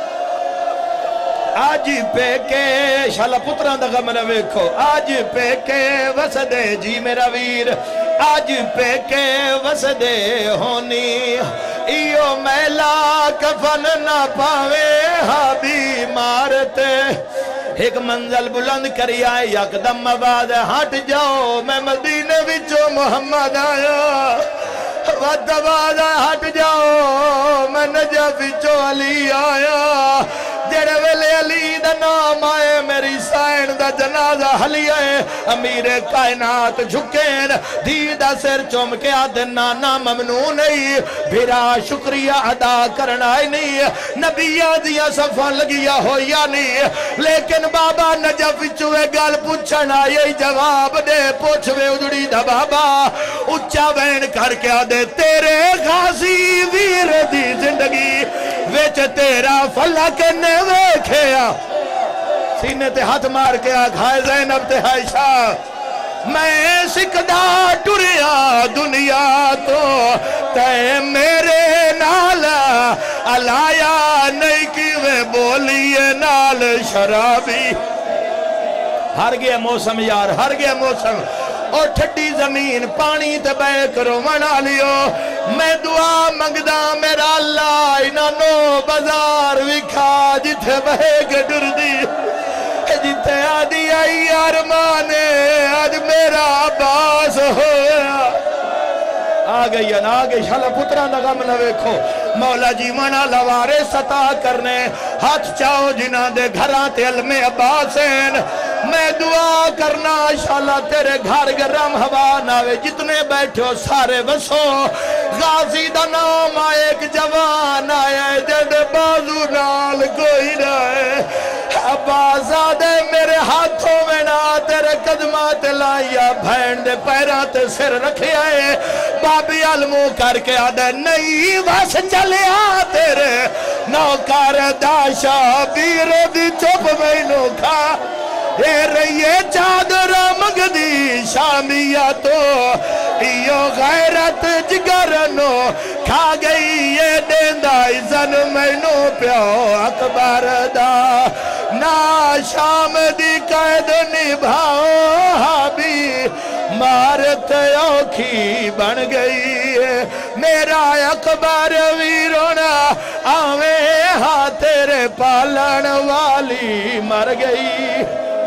آج پہ کے شالا پتران دا غم نہ ویکھو آج پہ کے وسدے جی میرا ویر آج پہ کے وسدے ہونی ایو میلا کفن نہ پاوے ہاں بیمارتے ایک منزل بلند کری آئے یک دم بعد ہٹ جاؤ میں مدینے وچو محمد آیا وقت بعد ہٹ جاؤ میں نجف وچو علی آیا جڑے ویلے علی دا نام آئے میری سائن دا جنازہ حلیہ امیر کائنات جھکین دھی دا سر چوم کے آدھے نانا ممنون نہیں بھیرا شکریہ ادا کرنا ہی نہیں نبیہ دیا صفحہ لگیا ہو یا نہیں لیکن بابا نجف چوے گل پوچھنا یہی جواب دے پوچھوے اجڑی دا بابا اچھا بین کر کے آدھے تیرے غازی ویر دی زندگی ویچ تیرا فلک نے ویکھیا سینے تے ہاتھ مار کے آگھائے زینب تے عائشہ میں سکدہ ٹریا دنیا تو تے میرے نال علایا نہیں کیوے بولیے نال شرابی ہر گیا موسم یار ہر گیا موسم اور ٹھڈی زمین پانی تے بے کرو منا لیو میں دعا منگدا میرا اللہ انہوں بازار وکھا جتھے بہے کے ڈر دی جتے آدھی آئی آرمانے آج میرا عباس ہویا آگئی نا آگئی شالا پتران دا غم نہ ویکھو مولا جی منا لوارے ستا کرنے ہاتھ چاہو جنہ دے گھران تے علم عباسین میں دعا کرنا شالا تیرے گھر گرم ہوا ناوے جتنے بیٹھو سارے بسو غازی دا نام آئے ایک جوان آئے جد بازو نال کوئی رہے عباسادے میرے ہاتھوں میں نا تیرے قدمات لائیا بھین دے پیران تے سر رکھے آئے بابی علمو کر کے آدھے نہیں بس چلے آ تیرے نوکار داشا بیر دی چپ میں نوکا اے رہیے چادر مگدی شامیہ تو ایو غیرت جگرنو کھا گئی یہ دیندہ ازن میں نو پیو اکبر دا نا شام دی قید نبھاؤ حابی مارت اوکھی بن گئی میرا اکبر ویرونا آویں ہاں تیرے پالن والی مر گئی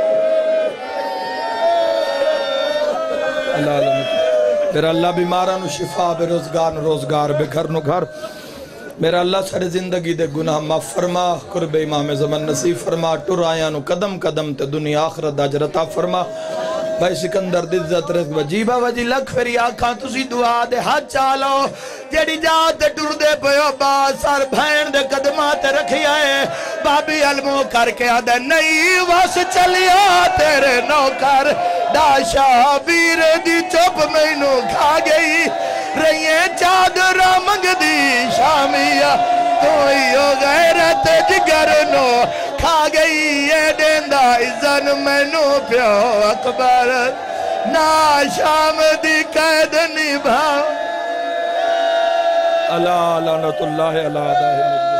میرا اللہ بیمارہ نو شفا بے روزگار بے گھر نو گھر میرا اللہ سارے زندگی دے گناہ معاف فرما قرب امام زمان نصیب فرما ٹر آیا نو قدم قدم تے دنیا آخرت دا جرتا فرما بھائی سکندر دی عزت رزق وجیبہ وجی لکھ فری آکھاں تسی دعا دے ہاتھ چالو جیڑی جات دے ٹر دے پیو باسار بھین دے قدمات رکھی آئے بابی علمو کر کے آدھے نہیں وس چلیا تیرے نوکر داشا ویر دی چپ میں نو کھا گئی رہیے چادر منگ دی شامیہ توئیو غیرت جگرنو کھا گئی یہ دیندہ ازن میں نو پیو اکبر نا شام دی قید نبھا اللہ لعنت اللہ علیہ